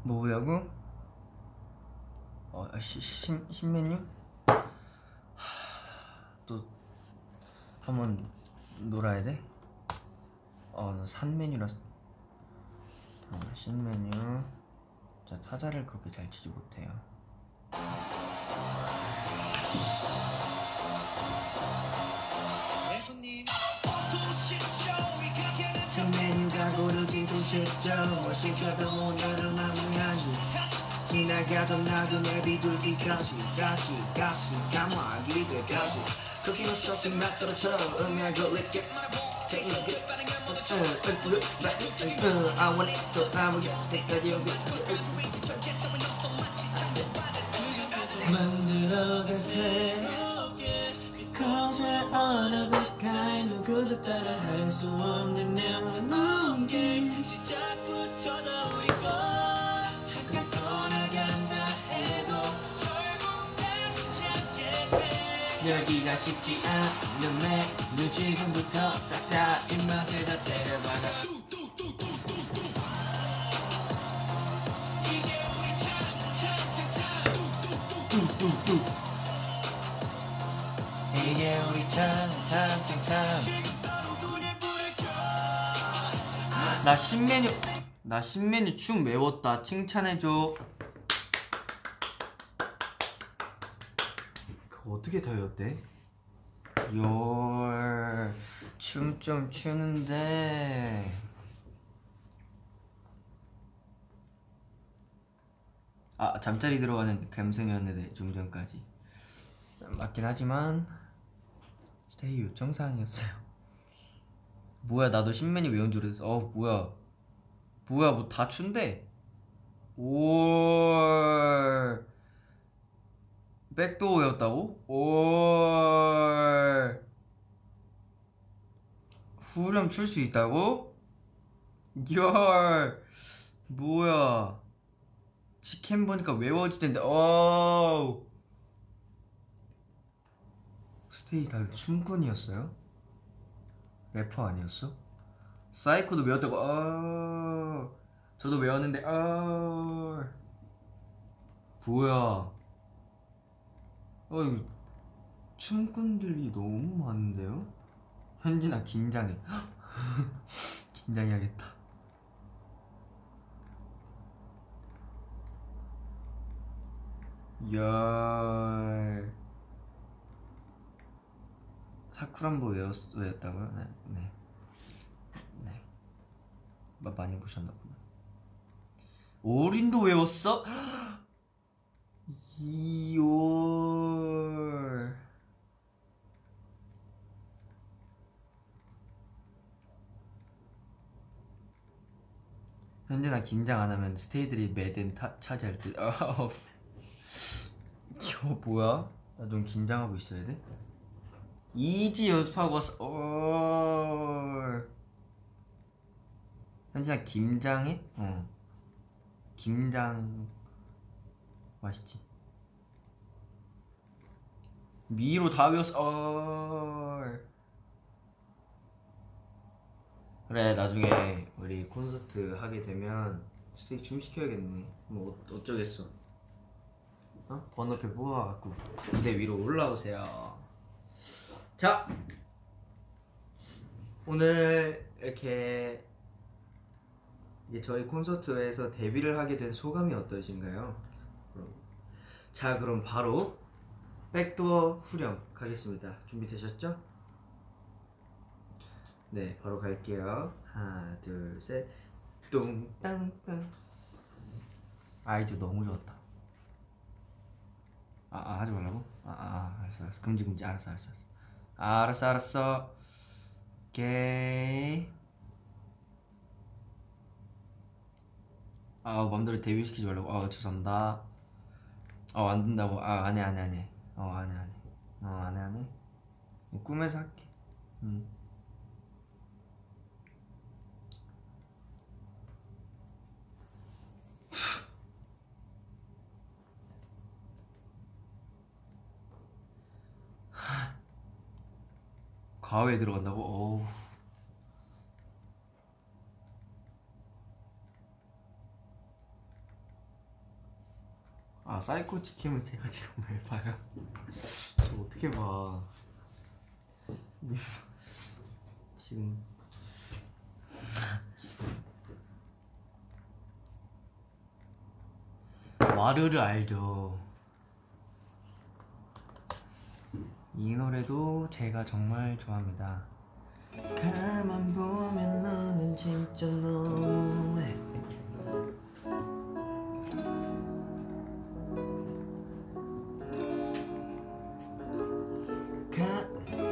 뭐 보려고? 어, 시, 신, 신메뉴? 또 한번 놀아야 돼? 어, 산 메뉴라서. 어, 신메뉴. 자, 타자를 그렇게 잘 치지 못해요. 메뉴가 고르기도 쉽죠. 뭘 시켜도 오늘은 아무냐니 지나가던 나도 내비둘기 가시 가시 가시 감화하기 돼가시 cooking with sauce and 맛 떨어처럼 음악을 느껴 Take a good I want it so I will get it radio 만들어간 새롭게 Because we're all of a kind 누구도 따라 할 수 없는 내가 놓은 게임 시작부터 너 우리 거 잠깐 떠나간다 해도 결국 다시 찾게 돼 여기가 쉽지 않은 메뉴 지금부터 싹 다 입맛에 다 때려박아 이게 우리 탕탕탕탕 뚝뚝뚝 이게 우리 탕탕탕탕 나 신메뉴 나 신메뉴 춤 외웠다. 칭찬해줘. 그거 어떻게 다 외웠대? 열 춤 좀 추는데 아 잠자리 들어가는 감성이었는데 좀 전까지 맞긴 하지만 스테이 요청사항이었어요. 뭐야 나도 신메뉴 외운 줄 알았어. 어 뭐야 뭐야 뭐 다 춘대. 올 백도 외웠다고? 올 후렴 출 수 있다고? 열 뭐야 치킨 보니까 외워지던데. 어우 스테이 다들 춤꾼이었어요? 래퍼 아니었어? 사이코도 외웠다고. 아 저도 외웠는데. 아 뭐야 어 이거 춤꾼들이 너무 많은데요? 현진아 긴장해. 긴장해야겠다. 열 사쿠란보 외웠, 외웠다고요? 네, 네, 네. 많이 보셨나 보네. 올인도 외웠어? 이올 현진아 긴장 안 하면 스테이들이 매든 타, 차지할 듯. 이거 뭐야? 나 좀 긴장하고 있어야 돼? 이지 연습하고 왔어. 어... 현진아 김장해? 어 김장 맛있지. 미로 다 외웠어. 어... 그래 나중에 우리 콘서트 하게 되면 스테이 춤 시켜야겠네. 뭐 어, 어쩌겠어. 어? 번호표 뽑아갖고 무대 위로 올라오세요. 자 오늘 이렇게 이제 저희 콘서트에서 데뷔를 하게 된 소감이 어떠신가요? 자 그럼 바로 백도어 후렴 가겠습니다. 준비되셨죠? 네 바로 갈게요. 하나 둘 셋 뚱땅땅. 아이디어 너무 좋았다. 아, 아 하지 말라고? 아, 아 알았어 알았어 금지 금지 알았어 알았어 알았어 알았어 알았어 오케이. 아 맘대로 데뷔시키지 말라고. 아 죄송합니다. 어 안된다고. 아 안해 안해 안해. 어 안해 안해. 어 안해 안해. 꿈에서 할게. 음. 과외에 들어간다고? 어우. 아 사이코 치킨을 제가 지금 왜 봐요? 저 어떻게 봐? 지금 와르르 알죠? 이 노래도 제가 정말 좋아합니다. 가만 보면 너는 진짜 너무해. 가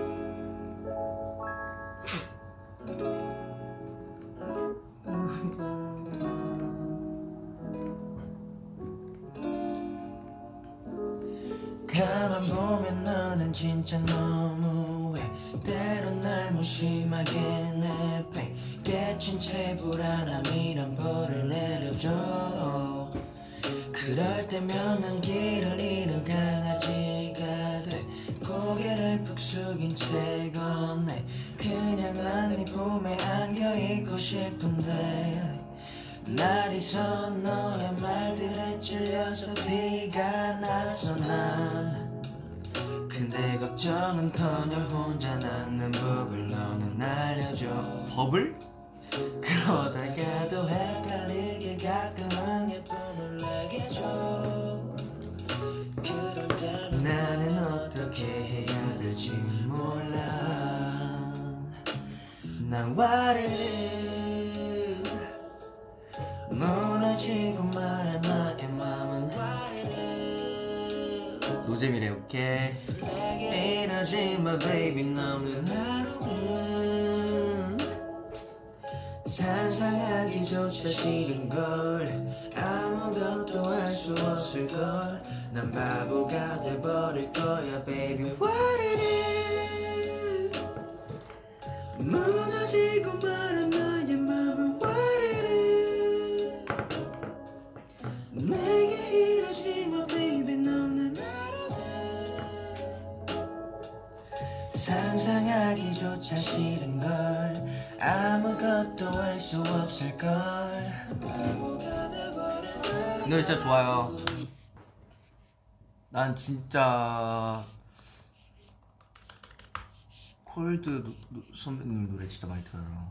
가만 보면 너는 진짜 너무해. 때론 날 무심하게 내빼. 깨친 채 불안함이란 벌을 내려줘. 그럴 때면 난 길을 잃은 강아지가 돼. 고개를 푹 숙인 채 건네. 그냥 난 네 품에 안겨있고 싶은데 날이 서 너의 말들에 찔려서 비가 나서 난 근데 걱정은커녕 혼자 낳는 법을 너는 알려줘. 법을? 그러다가도 헷갈리게 가끔은 예쁨을 내게 줘. 그럴 때면 나는 어떻게 해야 될지 몰라. 난 와르르 무너지고 말아. 나의 맘은 와르르. 노잼이래. 오케이. 내게 이러지 마 baby. 너는 하루는 상상하기조차 싫은걸. 아무것도 할 수 없을걸. 난 바보가 돼버릴 거야 baby. 와르르 무너지고 말아. 나의 맘은 와르르. 내게 이러지 마 baby. 너는 하루는 상상하기조차 싫은걸. 아무것도 할 수 없을걸. 이 노래 진짜 좋아요. 난 진짜 콜드 노, 노, 선배님 노래 진짜 많이 들어요.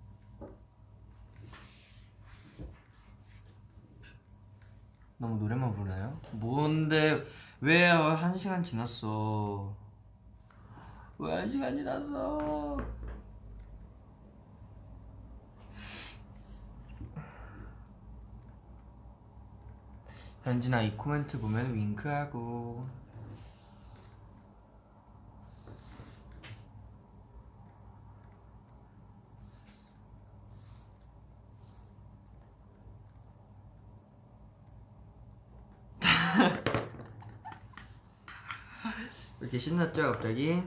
너무 노래만 부르나요? 뭔데 왜 한 시간 지났어? 왜 한 시간 지났어? 현진아 이 코멘트 보면 윙크하고. 이렇게 신났죠 갑자기?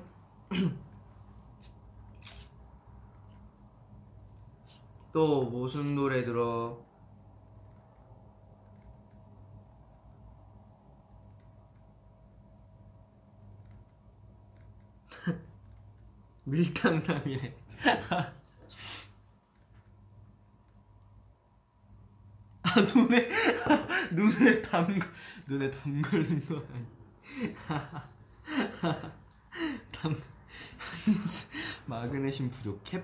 또 무슨 노래 들어? 밀당남이래. 아 눈에 눈에 담 눈에 담 걸린 거 아니? 담 마그네슘 부족해?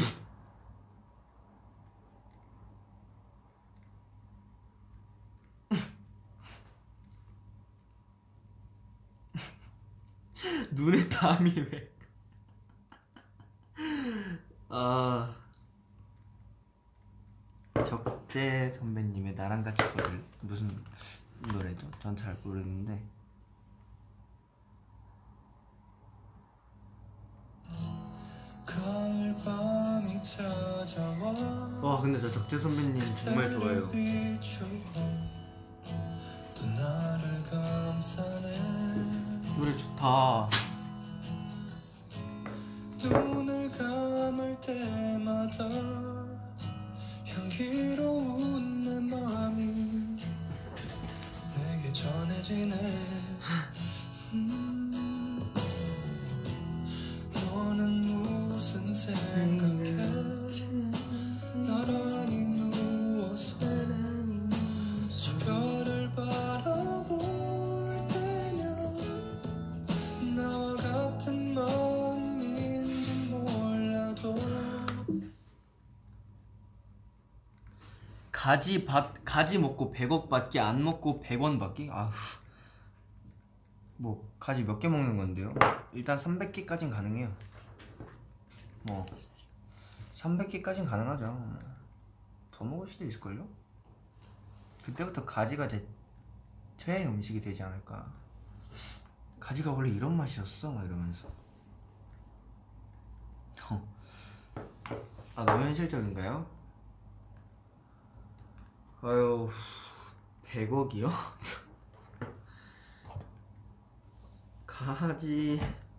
눈에 담이 왜? 아 적재 선배님의 나랑 같이 걸을 무슨 노래죠? 전 잘 모르는데. 와 근데 저 적재 선배님 정말 좋아요. 노래 좋다. 눈을 감을 때마다 향기로운 내 맘이 내게 전해지네. 음, 너는 무슨 생각해? 나란히 누워서 저 별을 바라보 가지 받 가지 먹고 백억 받기, 안 먹고 백 원 받기? 아휴. 뭐 가지 몇 개 먹는 건데요? 일단 삼백 개까진 가능해요. 뭐 삼백 개까진 가능하죠. 더 먹을 수도 있을걸요? 그때부터 가지가 제 최애 음식이 되지 않을까. 가지가 원래 이런 맛이었어? 막 이러면서. 아, 너무 현실적인가요? 아유, 백억이요? 가지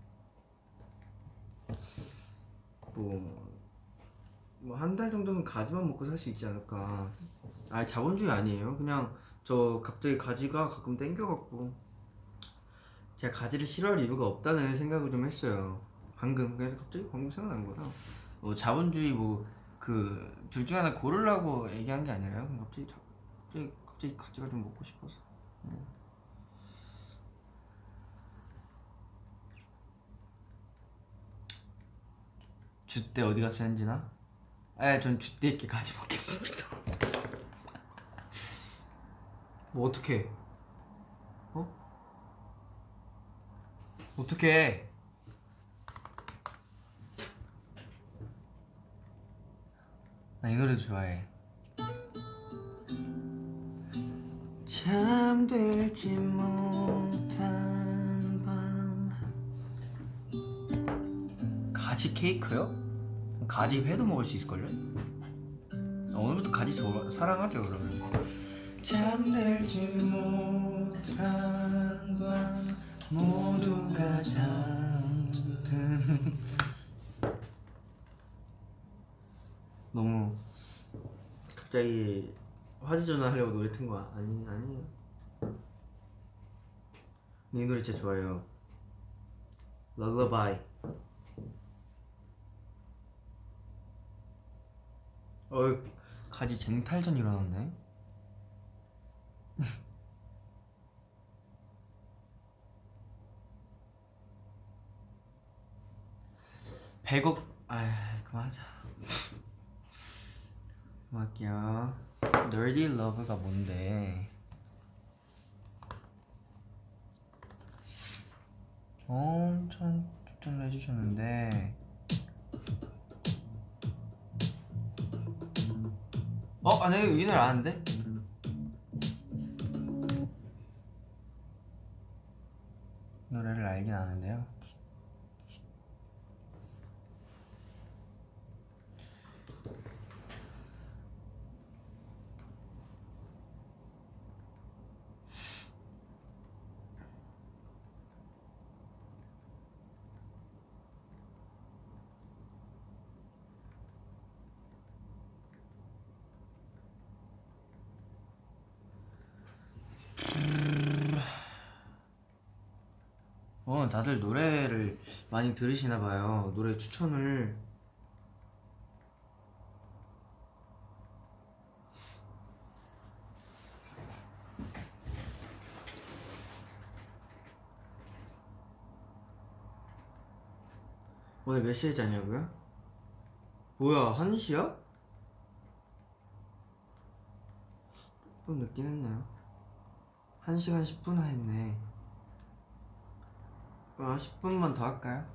뭐 뭐 한 달 정도는 가지만 먹고 살 수 있지 않을까. 아, 자본주의 아니에요. 그냥 저 갑자기 가지가 가끔 땡겨갖고 제가 가지를 싫어할 이유가 없다는 생각을 좀 했어요. 방금. 그래서 갑자기 방금 생각난 거라. 뭐 자본주의 뭐 그 둘 중에 하나 고르려고 얘기한 게 아니라요. 갑자기 갑자기 갑자기 가지가 좀 먹고 싶어서. 음. 주때 어디 갔어, 현진아? 에, 전 주때 있게 가지 먹겠습니다. 뭐 어떡해? 어? 어떡해? 나 이 노래 좋아해. 잠들지 못한 밤. 가지 케이크요? 가지 회도 먹을 수 있을걸요? 오늘부터 가지 좋아, 사랑하죠 그러면. 잠들지 못한 밤 모두가 잠든. 너무 갑자기 화제전화 하려고 노래 튼 거 아니 아니에요. 이 노래 진짜 좋아요. 럴러바이. 어이, 가지 쟁탈전 일어났네. 백억. 아, 그만하자. 그만할게요. Dirty Love가 뭔데? 엄청 추천을 해주셨는데. 어? 아, 내가 이 노래 아는데? 노래를 알긴 아는데요. 어, 다들 노래를 많이 들으시나봐요. 노래 추천을. 오늘 몇 시에 자냐고요? 뭐야, 한 시야? 좀 늦긴 했나요? 한 시간 십 분 했네. 아, 십 분만 더 할까요?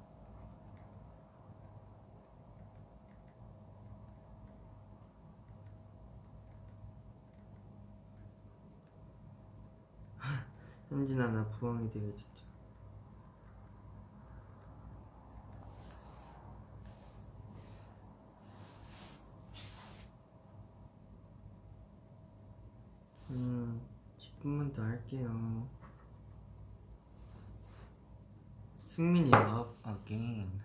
현진아, 나 부엉이 되게 진짜. 음, 십 분만 더 할게요. 승민이 up again.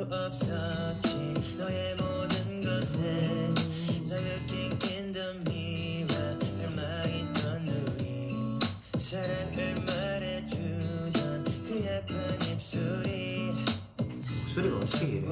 없었지 너의 모든 것에 널 느낀 in the mirror. 어떻게 이래?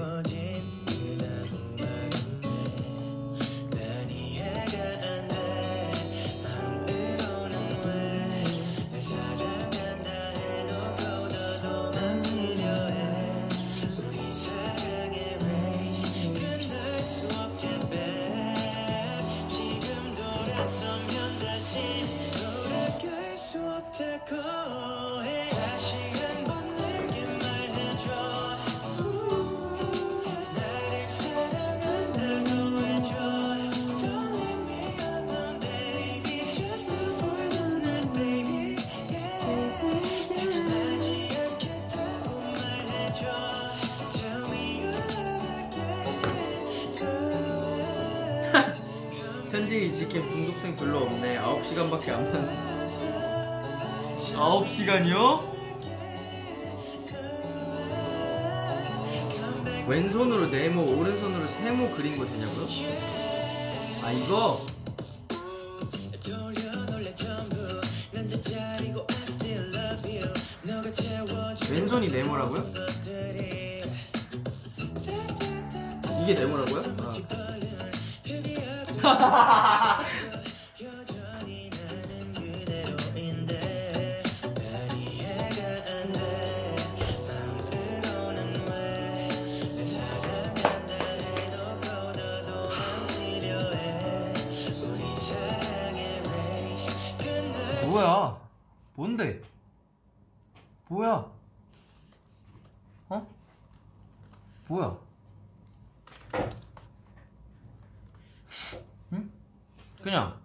현진이 지킨 중독생 별로 없네. 아홉 시간밖에 안 봤네. 아홉 시간이요? 왼손으로 네모, 오른손으로 세모 그린 거 되냐고요? 아 이거? 왼손이 네모라고요? 이게 네모라고요? 아. 뭐야? 뭔데? 뭐야? 어? 뭐야? 응? 그냥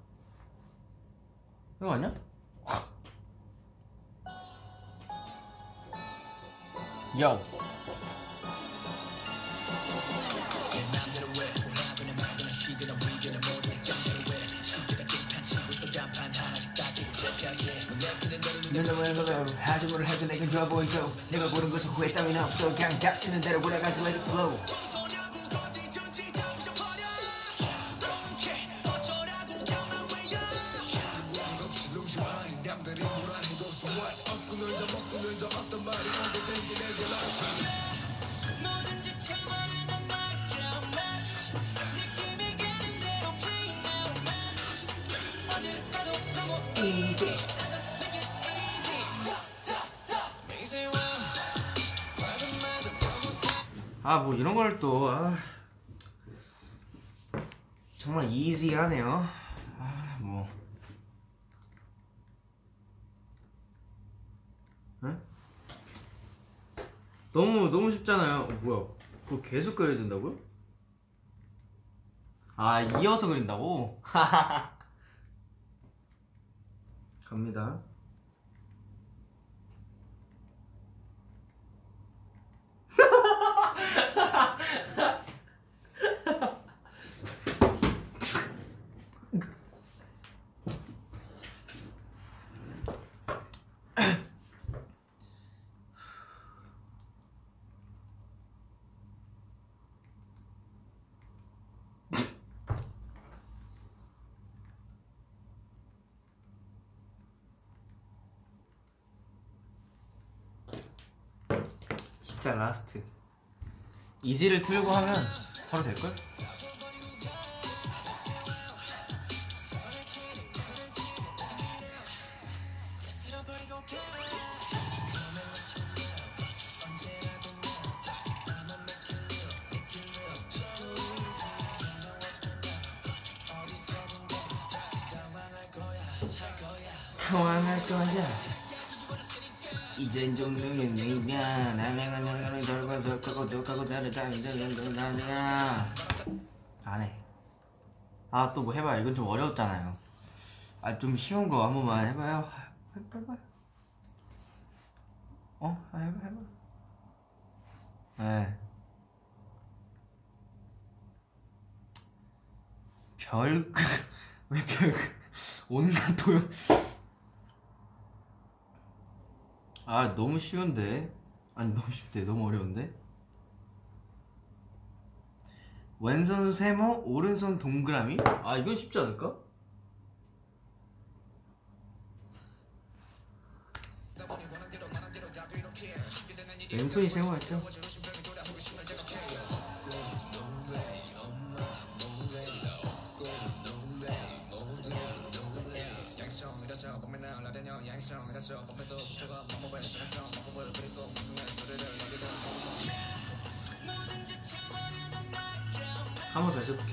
이거 아니야? 야. 하지문을 해도 내겐 좋아 보이죠. 내가 고른 것은 후회 따위는 없어. 그냥 닥치는 대로 돌아가지 let it flow. 아 뭐 이런 걸 또 아, 정말 이지하네요. 아 뭐 응? 너무 너무 쉽잖아요. 어, 뭐야? 그거 계속 그려준다고요? 아 이어서 그린다고? 갑니다. 진짜 라스트. 이지를 틀고 하면 바로 될걸? 당황할 거야. 이젠 좀 능력이야. 나는 나는 돌고 돌고 돌고 다르다니다니다니야. 안 해. 아 또 뭐 해봐요. 이건 좀 어려웠잖아요. 아 좀 쉬운 거 한 번만 해봐요. 해봐요. 어? 아, 해봐 해봐. 네. 별 왜 별 온갖 도연. 아 너무 쉬운데. 아니 너무 쉽대. 너무 어려운데. 왼손 세모 오른손 동그라미? 아 이건 쉽지 않을까? 왼손이 세모였죠? 한 번 더 해줄게.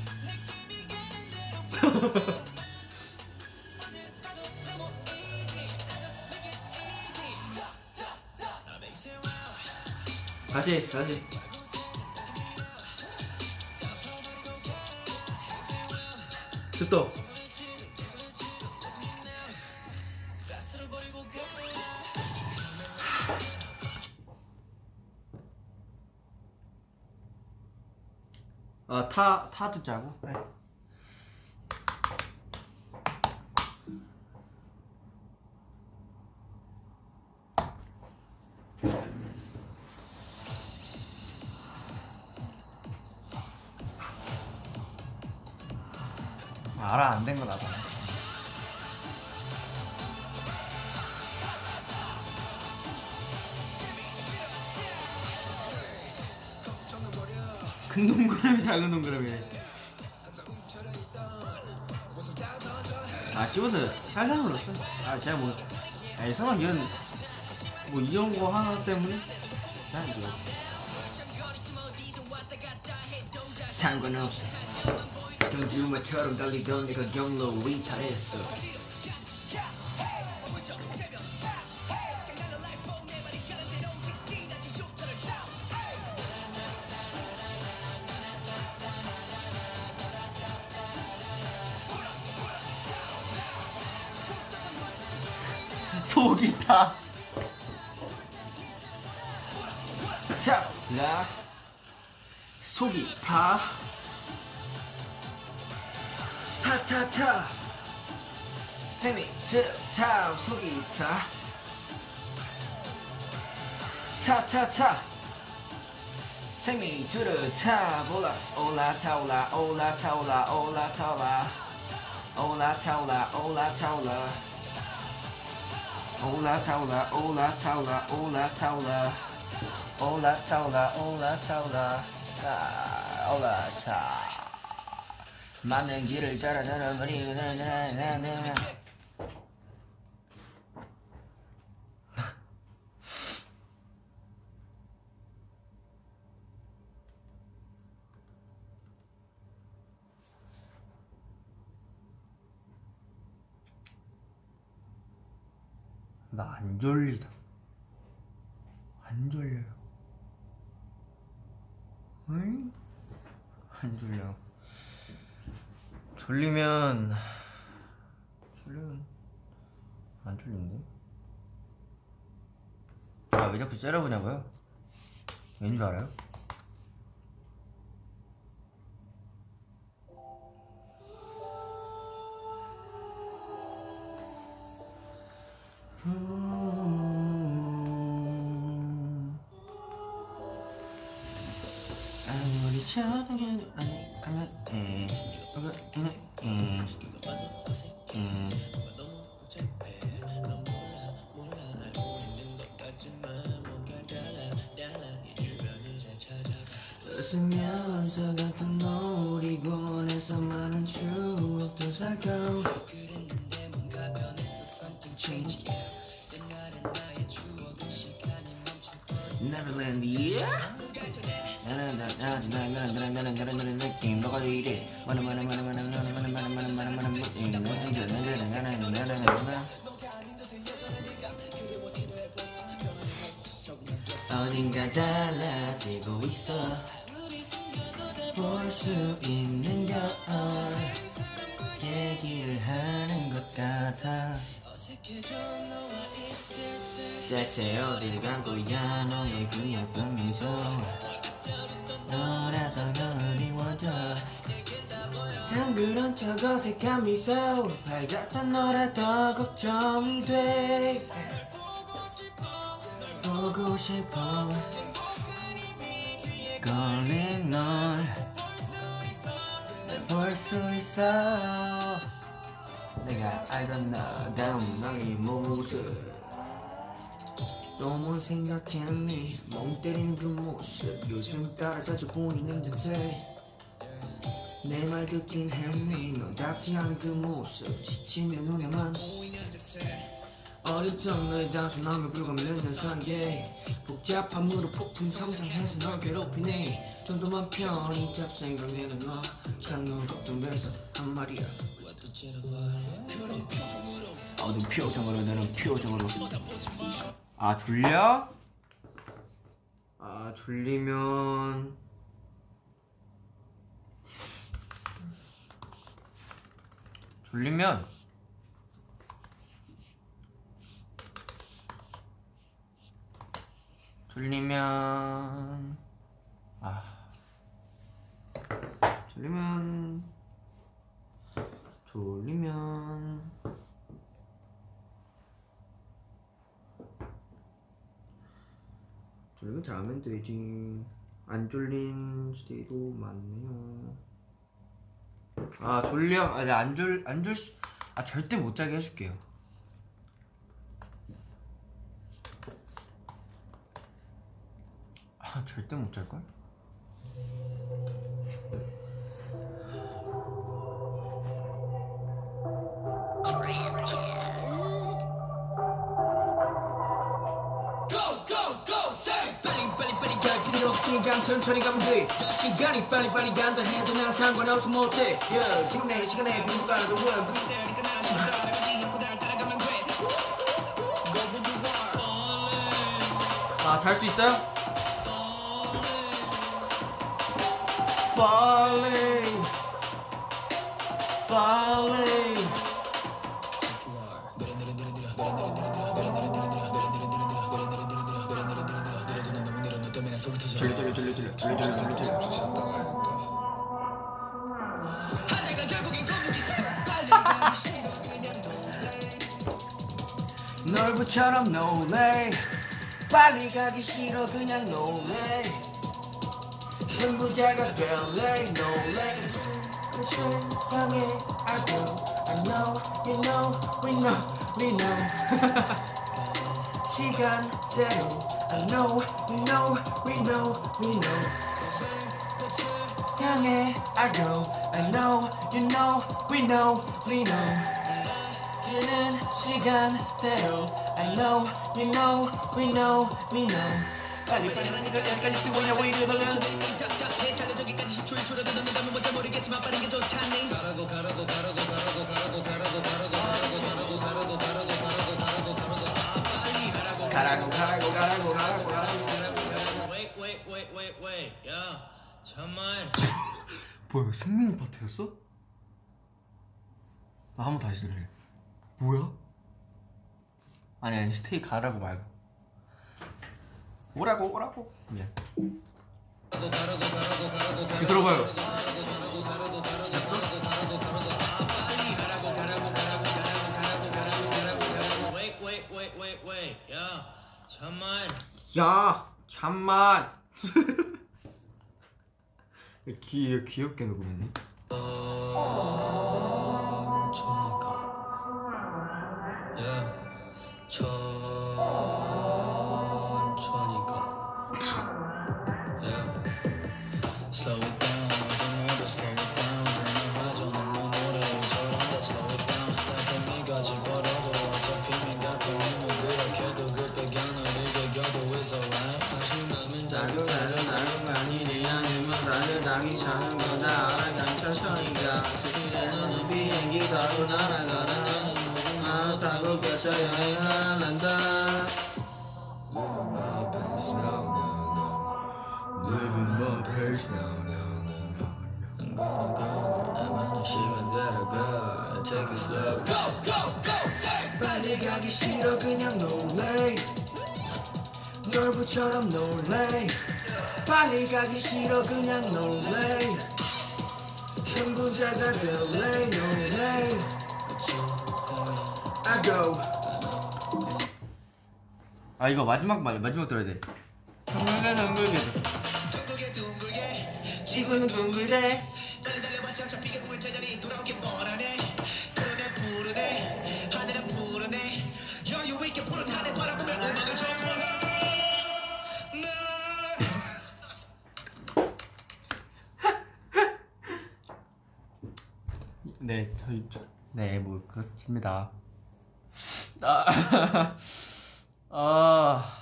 다시 다시. 됐다. 아, 타, 타 듣자고? 그래. 알아, 안 된 거 나도. 큰 동그라미, 작은 동그라미. 아, 찝어서 살살 눌렀어. 아, 제가 뭐, 아니, 설마 이런, 뭐, 이런 거 하나 때문에? 자, 이거. 상관없어. 경주마처럼 달리던 내가 경로 위탈했어. 속이 타. 자, 나 속이 타. 타타타. 재미 타 속이 타. 타타타. 생미 들어 타 올라 올라타올라 올라타올라 올라타올라 올라타올라 올라타올라 올라타올라 올라타올라 올라타올라 올라타올라 올라타올라 올라타. 많은 길을 따라 날아버리고 나나나나. 나 안 졸리다. 안 졸려요. 응? 안 졸려. 졸리면 졸리면 안 졸린데? 아, 왜 자꾸 째려보냐고요? 왠 줄 알아요? 아무리 쳐다봐도 아니 아니 에 어그 이네 에 웃으면서 같은 놀이공원에서 많은 추억도 살고 그랬는데 뭔가 변했어 something changed 옛날엔 나의 추억의 시간이 멈춰버린 Neverland yeah 나는 나는 나는 나는 나는 나는 나는 느낌 너가 이래 많은 많은 많은 많은 많은 많은 많은 많은 많은 많은 느낌 너는 나는 나는 나는 나는 나는 어딘가 달라지고 있어 볼 수 있는 걸 얘기를 하는 것 같아 대체 어딜 간 거야 너의 그 예쁜 미소 너라서 더 그리워져 한 그런 척 어색한 미소 밝았던 너라 더 걱정이 돼 보고 싶어 걸린 널 볼 수 있어 내가 알던 너다운 너의 모습 너무 생각했니 멍 때리는 그 모습 요즘 따라 자주 보이는 듯해 내 말 듣긴 했니 넌답지 않은 그 모습 지치는 눈에만 어린 척 너의 단순함에 불과 몇년 상계 복잡한 무릎 폭풍 성장해서 널 괴롭히네 정도만 편히 잡생각내는 너 참는 걱정돼서 한 말이야 어두운 표정으로 너는 표정으로 아 졸려? 아 졸리면 졸리면 졸리면 아 졸리면 졸리면 졸리면 자면 되지. 안 졸린 시대도 많네요. 아 졸려? 아 네, 안 졸 안 졸 아 절대 못 자게 해줄게요. 아 절대 못 잘 걸? 시간 천천히 가면 돼 시간이 빨리빨리 간다 해도 난 상관없어 못해 yeah, 지금 내 시간에 공부가 더 월 무슨 때리 끝나지 마 따라가지 않고 날 따라가면 돼 아 잘 수 있어요? 빨리 빨리 졸려 졸려 졸려 졸려 졸려 졸려 졸려 졸려 널부처럼 놀래 빨리 가기 싫어 그냥 놀래 흥부자가 될래 놀래 그쵸 향해 I do I know you know we know we know 시간대로 I know you know we know we know 향해 I go I know you know we know we know 지는 시간대로 I know you know we know we know 빨리 빨리 하는 걸 약까지 쓰고 있냐 왜 이러다가 답답해 달려 저기까지 십초일 초라도 너는 뭔지 모르겠지만 빠른 게 좋잖니 가라고 가라고 가라고 가라고 가라고 가라고 가라고 가라고 가라고 가라고 가라고 가라고 빨리 가라고 가라고 가라고 가라고 가라고 가라고 Wait wait wait wait wait 야 잠만 뭐야 승민이 파트였어? 나 한 번 다시 들래. 뭐야? 아니 아니 스테이 가라고 말고 오라고 오라고 미안. 이거 들어봐요. Wait wait wait wait wait 야 잠만 야 잠만. 귀 귀엽게 녹음했네. 천천히가 야 천천히가 야 Slow it down 어디 모두 slow it down 그냥 하죠 너무 노래처럼 다 slow it down 달팽이가 집어넣어도 어차피 민 같은 힘을 그렇게도 그 배경을 이겨도 it's alright 사실 남은 나도 다른 나를 많이 내 양이면 사실 당이 차는 거다 알아간 천천히가 특히나 너는 비행기 타고 날아가는 나는 무궁화 타고 껴서 여행을 한다 Living my pace now now now Living my pace now now now I'm gonna go 나만의 시간대로 go Take it slow Go go go say 빨리 가기 싫어 그냥 놀래 널부처럼 놀래 빨리 가기 싫어 그냥 놀래 흥부자가 될래 놀래 I go 아 이거 마지막 마, 마지막 들어야 돼. 둥글게 둥글게 둥글게 둥글게 지구는 둥글대 달리 달려봤자 어차피 결국은 제자리 돌아오기 뻔하네 푸르네 푸르네 하늘은 푸르네 여유 있게 푸른 하늘 바라보며 음악을 전수해 네 저희 네 뭐 그렇습니다. 아, 아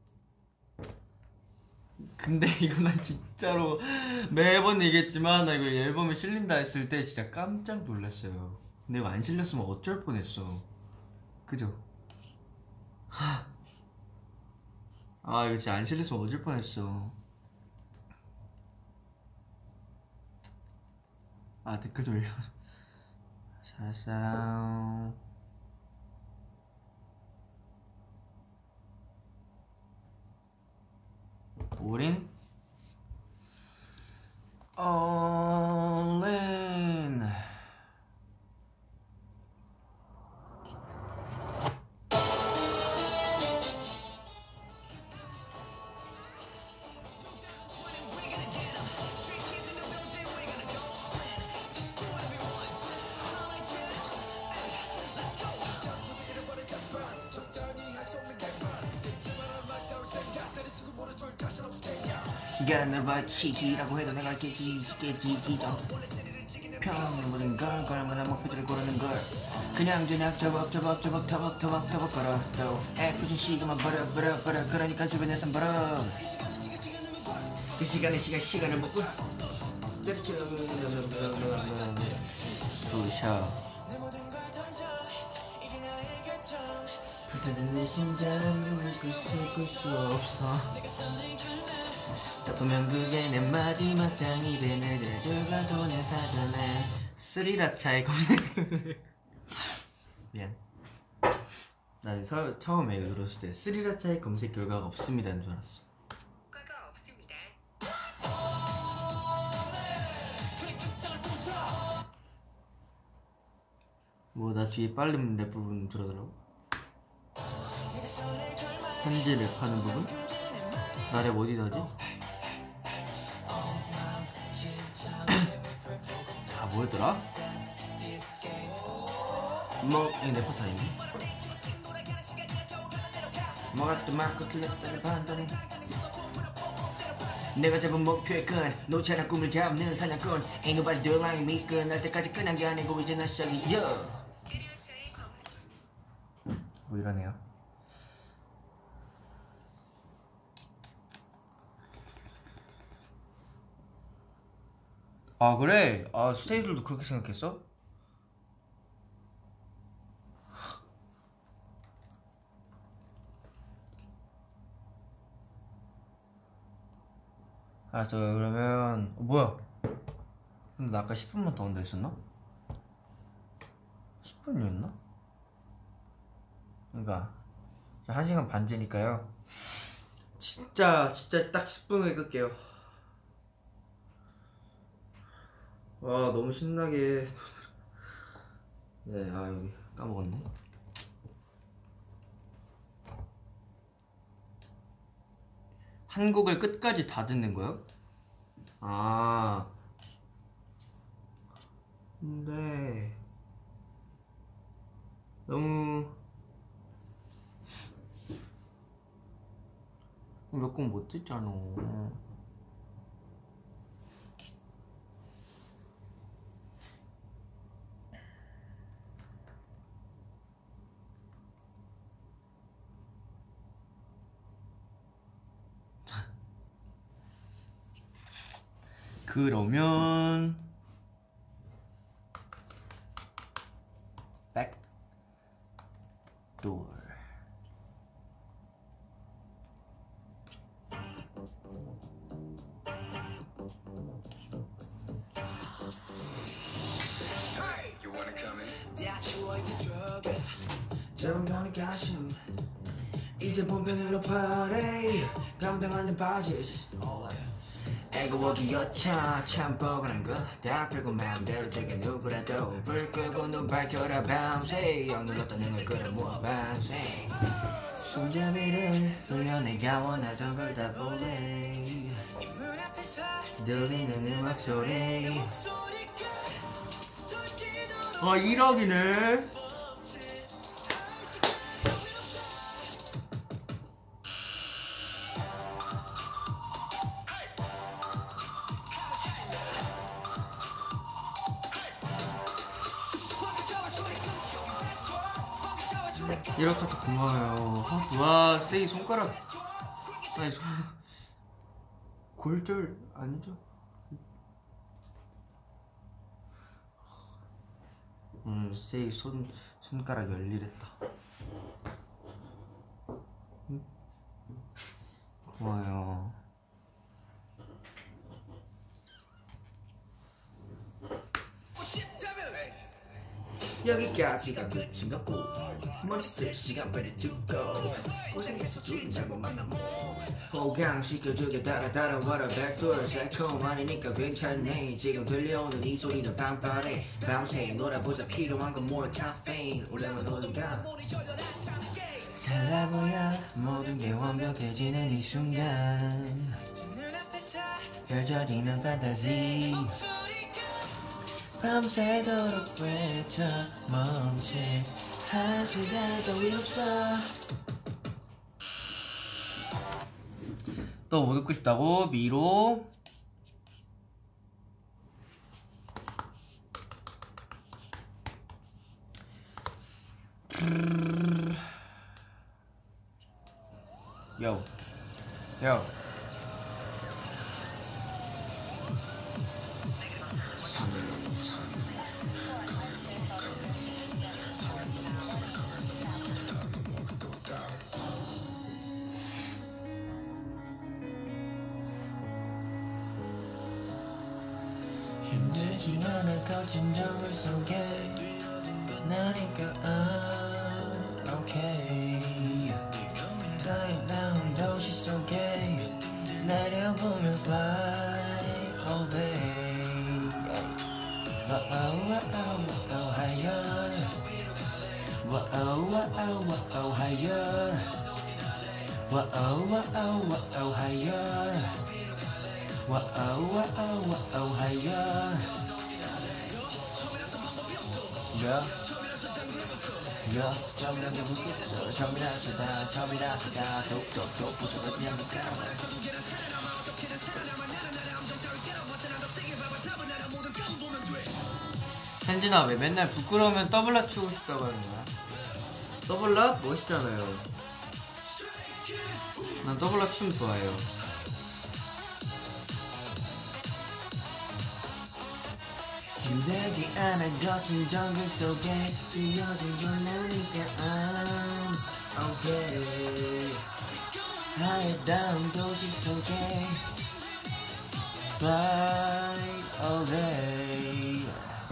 근데 이거 난 진짜로 매번 얘기했지만 나 이거 앨범에 실린다 했을 때 진짜 깜짝 놀랐어요. 근데 이거 안 실렸으면 어쩔 뻔했어. 그죠? 아 이거 진짜 안 실렸으면 어쩔 뻔했어. 아 댓글 좀 올려. 샤샤 우린 all in. 치기라고 해도 내가 깨지 깨지기 전 평생 모든 걸 걸만한 목표들을 고르는 걸 그냥 저냥 저벅저벅 저벅 터벅 터벅 터벅 걸어 또 애꿎은 시간만 버려 버려 버려 그러니까 주변에선 버려 그 시간에 시간 시간을 먹고 부셔 불타는 내 심장을 끌 수 없어 보면 그게 내 마지막 장이 되는 들어가도 내 사전에 스리라차의 검색. 미안. 난 서, 처음에 이거 들었을 때 스리라차의 검색 결과가 없습니다인 줄 알았어. 결과가 없습니다. 뭐 나 뒤에 빨림 랩 부분 들어더라고. 현지 랩하는 부분? 나 랩 어디다 하지? 아 뭐였더라? 뭐 이거 내 포트 아닌데? 뭐가 또 맞고 틀렸다는 판단에 내가 잡은 목표의 끈 놓지 않아 꿈을 잡는 사냥꾼 Ain't nobody do like me 끝날 때까지 끝난 게 아니고 이제 난 시작이야 스리라차의 검색. 뭐 이러네요. 아 그래? 아 스테이들도 그렇게 생각했어? 아 저 그러면 어, 뭐야? 근데 나 아까 십 분만 더 한다 했었나? 십 분이었나? 그러니까 한 시간 반째니까요. 진짜 진짜 딱 십 분에 끌게요. 와 너무 신나게. 네, 아 여기 까먹었네. 한 곡을 끝까지 다 듣는 거요? 아 근데 너무 몇 곡 못 듣잖아. 그러면 백도어 재롱병이 가심 이제 본편으로 파레 감당하는 바지 애고보기 여차 참 뻐근한 거다 풀고 마음대로 되게 누구라도 불 끄고 눈 밝혀라 밤새 영 눌렀다 능을 끌어모아 밤새 손잡이를 돌려 내가 원하던 걸 다 볼래 들리는 음악 소리 아 일억이네. 이렇게 고마워요. 아, 와 스테이 손가락 아니 손 골절 아니죠? 음 스테이 손 손가락 열일했다. 응? 고마워요. 여기까지가 끝인 거고 머리 쓸 시간 ready to go 고생해서 주인 잘못 만나면 호강시켜주게 따라 따라와라 백돌 새콤하니까 괜찮네 지금 들려오는 이 소리는 밤바래 밤새 놀아보자 필요한 건 more caffeine 오래만 오는가 달라 보여 모든 게 완벽해지는 이 순간 펼쳐지는 판타지 밤새도록 외쳐 멈칫 할 수가 거의 없어. 또 뭐 듣고 싶다고? 미로 요 요 힘들지 않아 거친 정글 속에 나니까 I'm okay 따뜻한 도시 속에 내려보면 fly all day 와우 와우 와우 higher 와우 와우 와우 higher 와우 와우 와우 higher 와우 와우 와우 higher yeah yeah 점이란 게 무섭어 점이라서다 점이라서다 독독독 부서져 그냥 가라 현진아 왜 맨날 부끄러우면 더블라 추고 싶다고 하는 거야? 더블라? 멋있잖아요. 난 더블라 춤 좋아해요. 힘들지 않아 거친 정글 속에 뛰어든 걸 나니까 I'm okay 하얘다운 도시 속에 fly all day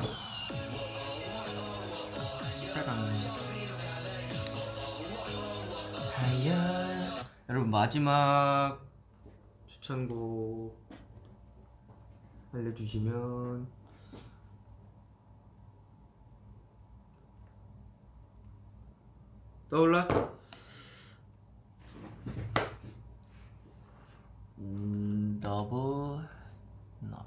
하얘 여러분 마지막 추천곡 알려주시면 떠올라? 음, 더블 나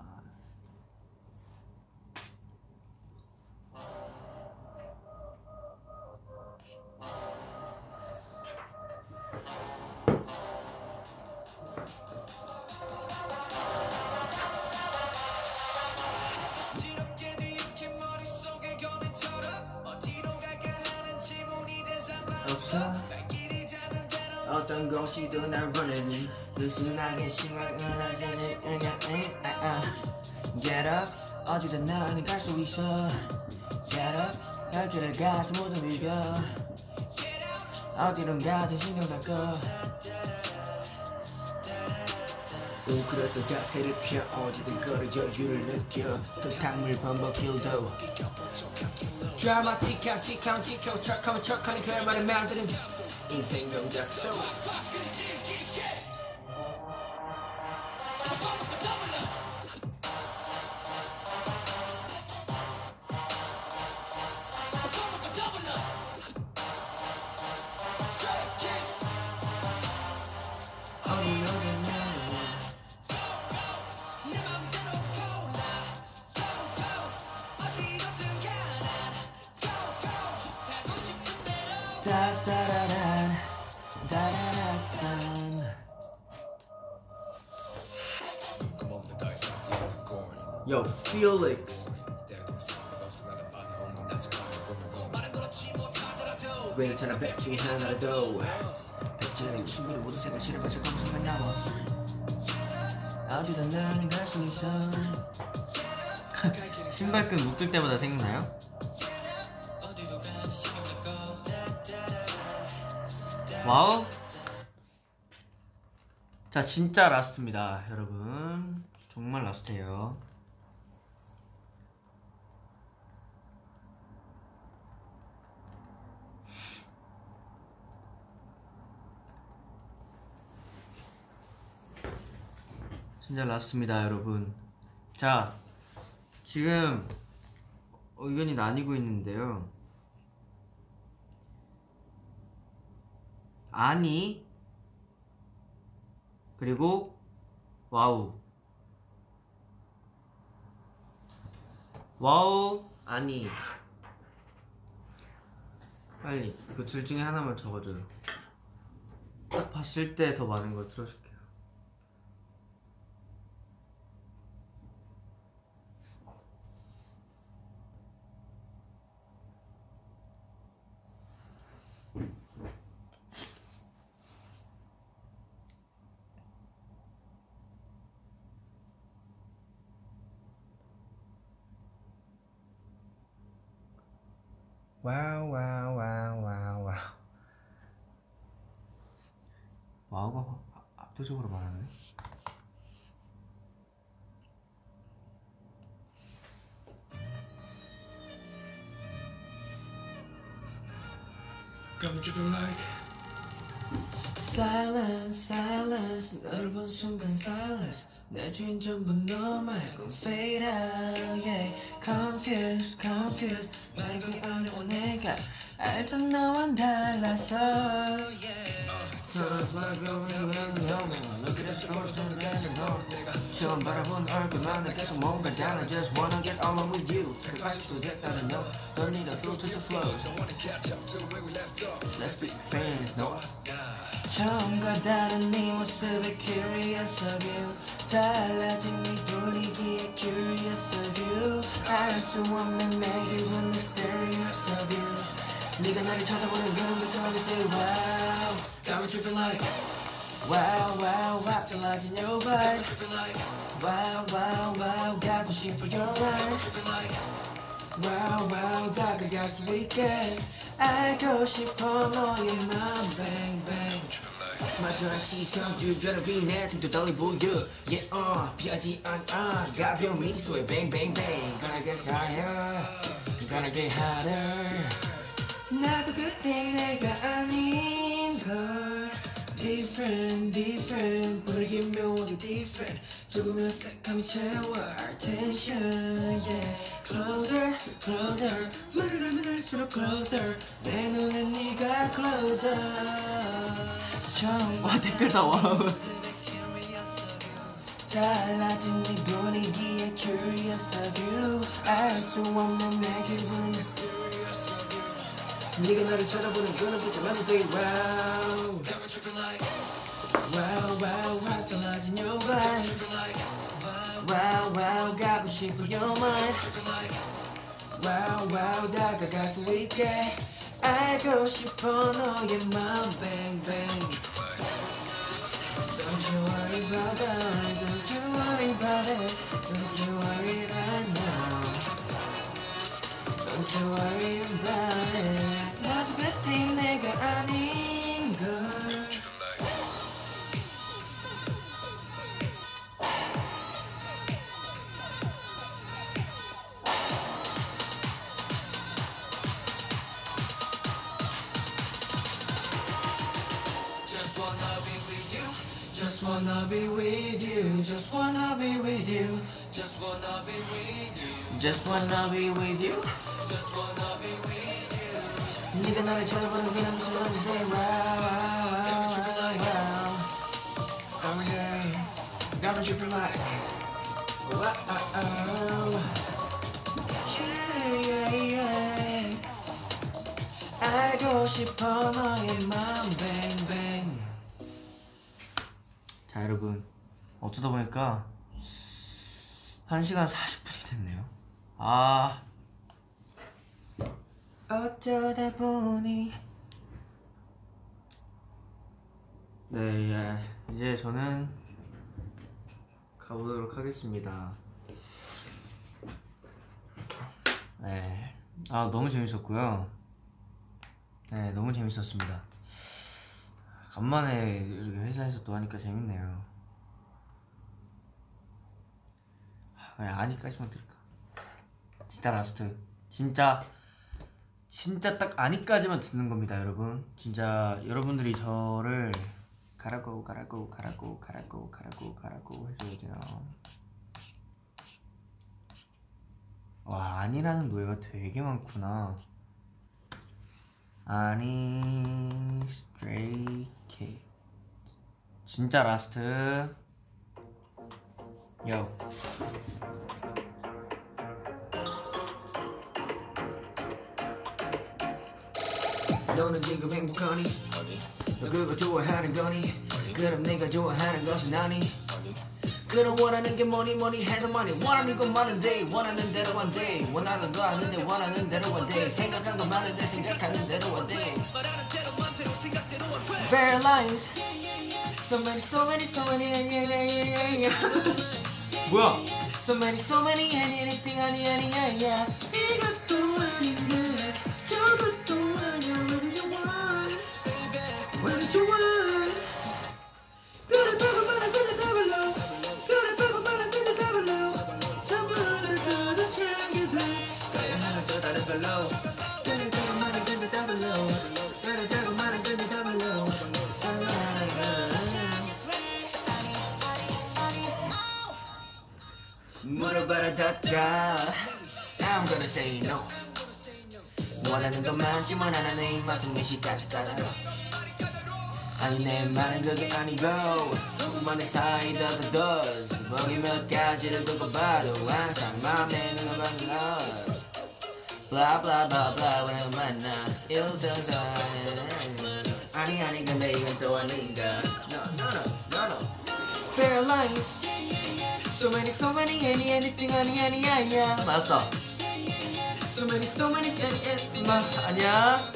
어떤 곳이도 날 보내니 느슨하게 심각한 하게는 그냥 Get up 어디든 나는 갈 수 있어 Get up 갈 길을 가지 모두 밀려 어디론 가든 신경 다 꺼 웅크렸던 자세를 펴 어디든 걸어 여유를 느껴 또 탕물 범벅 필도 드라마틱한 틱한 틱한 척하면 척하니 그날만을 만드는 인생 명작 속 따따라란 따라라란 Yo, Felix. 괜찮아 백 중에 하나라도 백지는 친구를 모두 생활치를 바쳐 검색만 나와 어디든 나는 갈 수 있어 신발끈 묶을 때마다 생각나요? 와우. 자 진짜 라스트입니다 여러분. 정말 라스트예요. 진짜 라스트입니다 여러분. 자 지금 의견이 나뉘고 있는데요. 아니 그리고 와우. 와우 아니. 빨리 그 둘 중에 하나만 적어줘요. 딱 봤을 때 더 많은 걸 틀어줄게요. 와우 와우 와우 와우 와우. 와우가 압도적으로 많았네. Come to the light Silence, silence 너를 본 순간 silence 내 주인 전부 너 말고 fade out yeah Confused, confused 말고 어려워 내가 알던 너와 달라서 yeah 서로 바라보는 영영 너 그래서 걸어서는 너 내가 처음 바라본 얼굴만 나 계속 뭔가 달라 Just wanna get along with you 백팔십도 색다른 너 Don't need a flow to the flow I wanna catch up to where we left off Let's be friends no 처음과 다른 네 모습에 curious of you 달라진 네 분위기에 curious of you 알 수 없는 내 기분 mysterious of you 네가 나를 쳐다보는 그런 것처럼 say wow got me tripping like wow wow wow 달라진 your vibe wow wow wow 가고 싶어 your life wow wow 다가갈 수 있게 알고 싶어 너의 맘 bang bang 마주한 시선 주변을 비내 등도 달리 보여 yeah uh 피하지 않아 가벼운 미소에 bang bang bang Gonna get higher Gonna get hotter 나도 그때 내가 아닌걸 Different different 분위기 묘하게 different 조금의 색감이 채워 our tension yeah Closer closer 말을 하면 할수록 closer 내 눈엔 네가 closer 와 댓글다 와우. 달라진 네 분위기에 curious of you 알 수 없는 내 기분 네가 나를 쳐다보는 그런 빛에 맘이 say wow wow wow wow 달라진 your vibe wow wow 가고 싶어 your mind wow wow 다가갈 수 있게 알고 싶어 너의 맘 bang bang Don't you worry about it, don't you worry about it, don't you worry right now Don't you worry about it 나도 그때 내가 아닌걸 Just wanna be with you, just wanna be with you, just wanna be with you, just wanna be with you, just wanna be with you. 네가 나를 쳐다보는 그런 모습을 say wow, wow, wow. Oh yeah, got me tripping like wow, yeah, yeah, yeah. 알고 싶어 너의 맘 bang bang. 자 여러분 어쩌다 보니까 한 시간 사십 분이 됐네요. 아 어쩌다 보니 네, 예. 이제 저는 가보도록 하겠습니다. 네, 아 너무 재밌었고요. 네, 너무 재밌었습니다. 간만에 이렇게 회사에서 또 하니까 재밌네요. 그냥 아니까지만 들을까? 진짜 라스트. 진짜 진짜 딱 아니까지만 듣는 겁니다, 여러분. 진짜 여러분들이 저를 가라고 가라고 가라고 가라고 가라고 가라고 해줘야 돼요. 와, 아니라는 노래가 되게 많구나. 아니 스트레이 키드 진짜 라스트. 요. 너는 지금 행복하니? 너 그거 좋아하는 거니? 그럼 내가 좋아하는 것은 아니? 그럼 원하는 게 뭐니 뭐니 해도 많이 원하는 건 많은데 원하는 대로 one day 원하는 거 아는데 원하는 대로 one day 생각한 거 많은데 생각하는 대로 one day Bare lines So many so many so many yeah, yeah, yeah, yeah. 뭐야? So many so many anything 아니 아니 yeah, yeah. 이것도 아닌데 저것도 아니야 What do you want? What do you want? 뼈를 빼고 말아 근데 더블로 뼈를 빼고 말아 근데 더블로 전부를 걷어차게 돼 가야 하나 더 다른 걸로 뼈를 빼고 말아 근데 더블로 뼈를 빼고 말아 근데 더블로 물어봐라 닫자 I'm gonna say no 원하는 건 많지만 하나 내 입맛은 미식까지 까다로 아니 내 말은 그게 아니고 우리만의 사이다 the doors 머리 몇 가지를 두고 봐도 항상 맘에 눈을 박는 blah blah blah blah when 만나 일정서 아니 아니 근데 이건 또 아닌가 No no no no no Bare lines So many so many any anything 아니 아니 아니야 맞다 So many so many any anything 마 아니야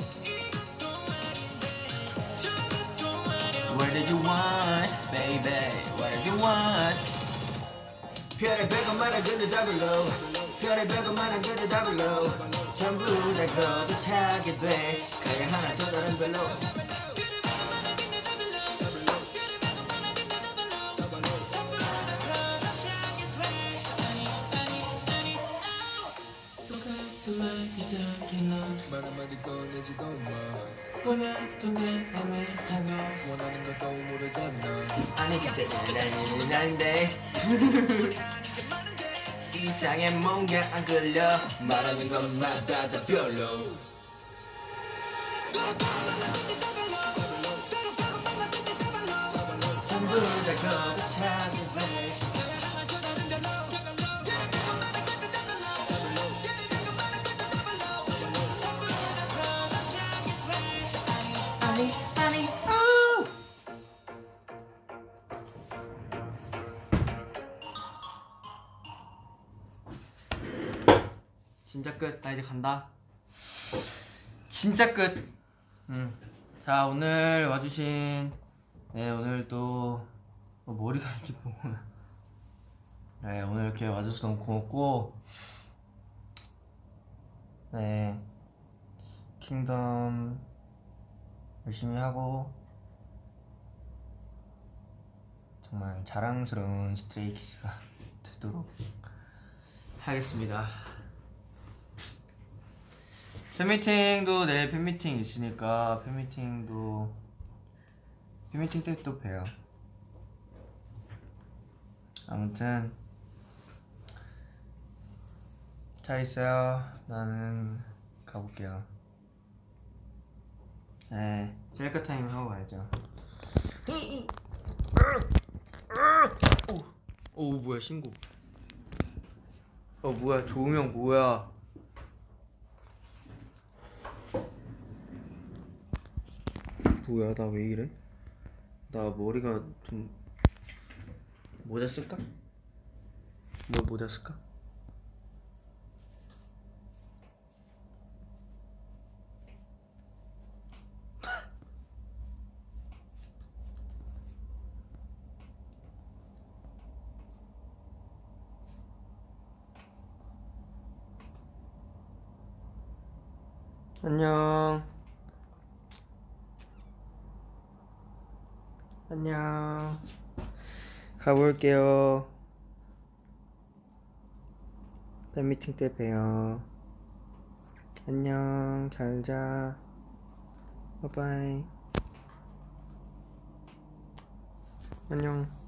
What do you want, baby? What do you want? 별의 백원 만원 근데 더블로 별의 백원 만원 근데 더블로 전부 다 걷어차게 돼 가야 하나 더 다른 별로 똑같은 말이 말 한마디 꺼내지도 마 원해도 내 애매한 거 원하는 것도 모르잖아 아니 그때 난데 이상해 뭔가 안 끌려 말하는 것마다 다 별로 전부 다 걷어차게 돼 아니 아니 오 진짜 끝. 나 이제 간다. 진짜 끝. 음. 자, 오늘 와주신 네 오늘 또 어, 머리가 이렇게 뭐야. 네, 오늘 이렇게 와줘서 너무 고맙고 네 킹덤 열심히 하고 정말 자랑스러운 스트레이키즈가 되도록 하겠습니다. 팬미팅도 내일 팬미팅 있으니까 팬미팅도 팬미팅 때 또 봬요. 아무튼 잘 있어요. 나는 가볼게요. 네, 셀카 타임 하고 가야죠. 오, 오 뭐야 신고. 어 뭐야 조명 뭐야. 뭐야 나 왜 이래? 나 머리가 좀 모자 쓸까? 뭐 모자 쓸까? 안녕. 안녕. 가볼게요. 팬미팅 때 봬요. 안녕. 잘 자. 바이바이. 안녕.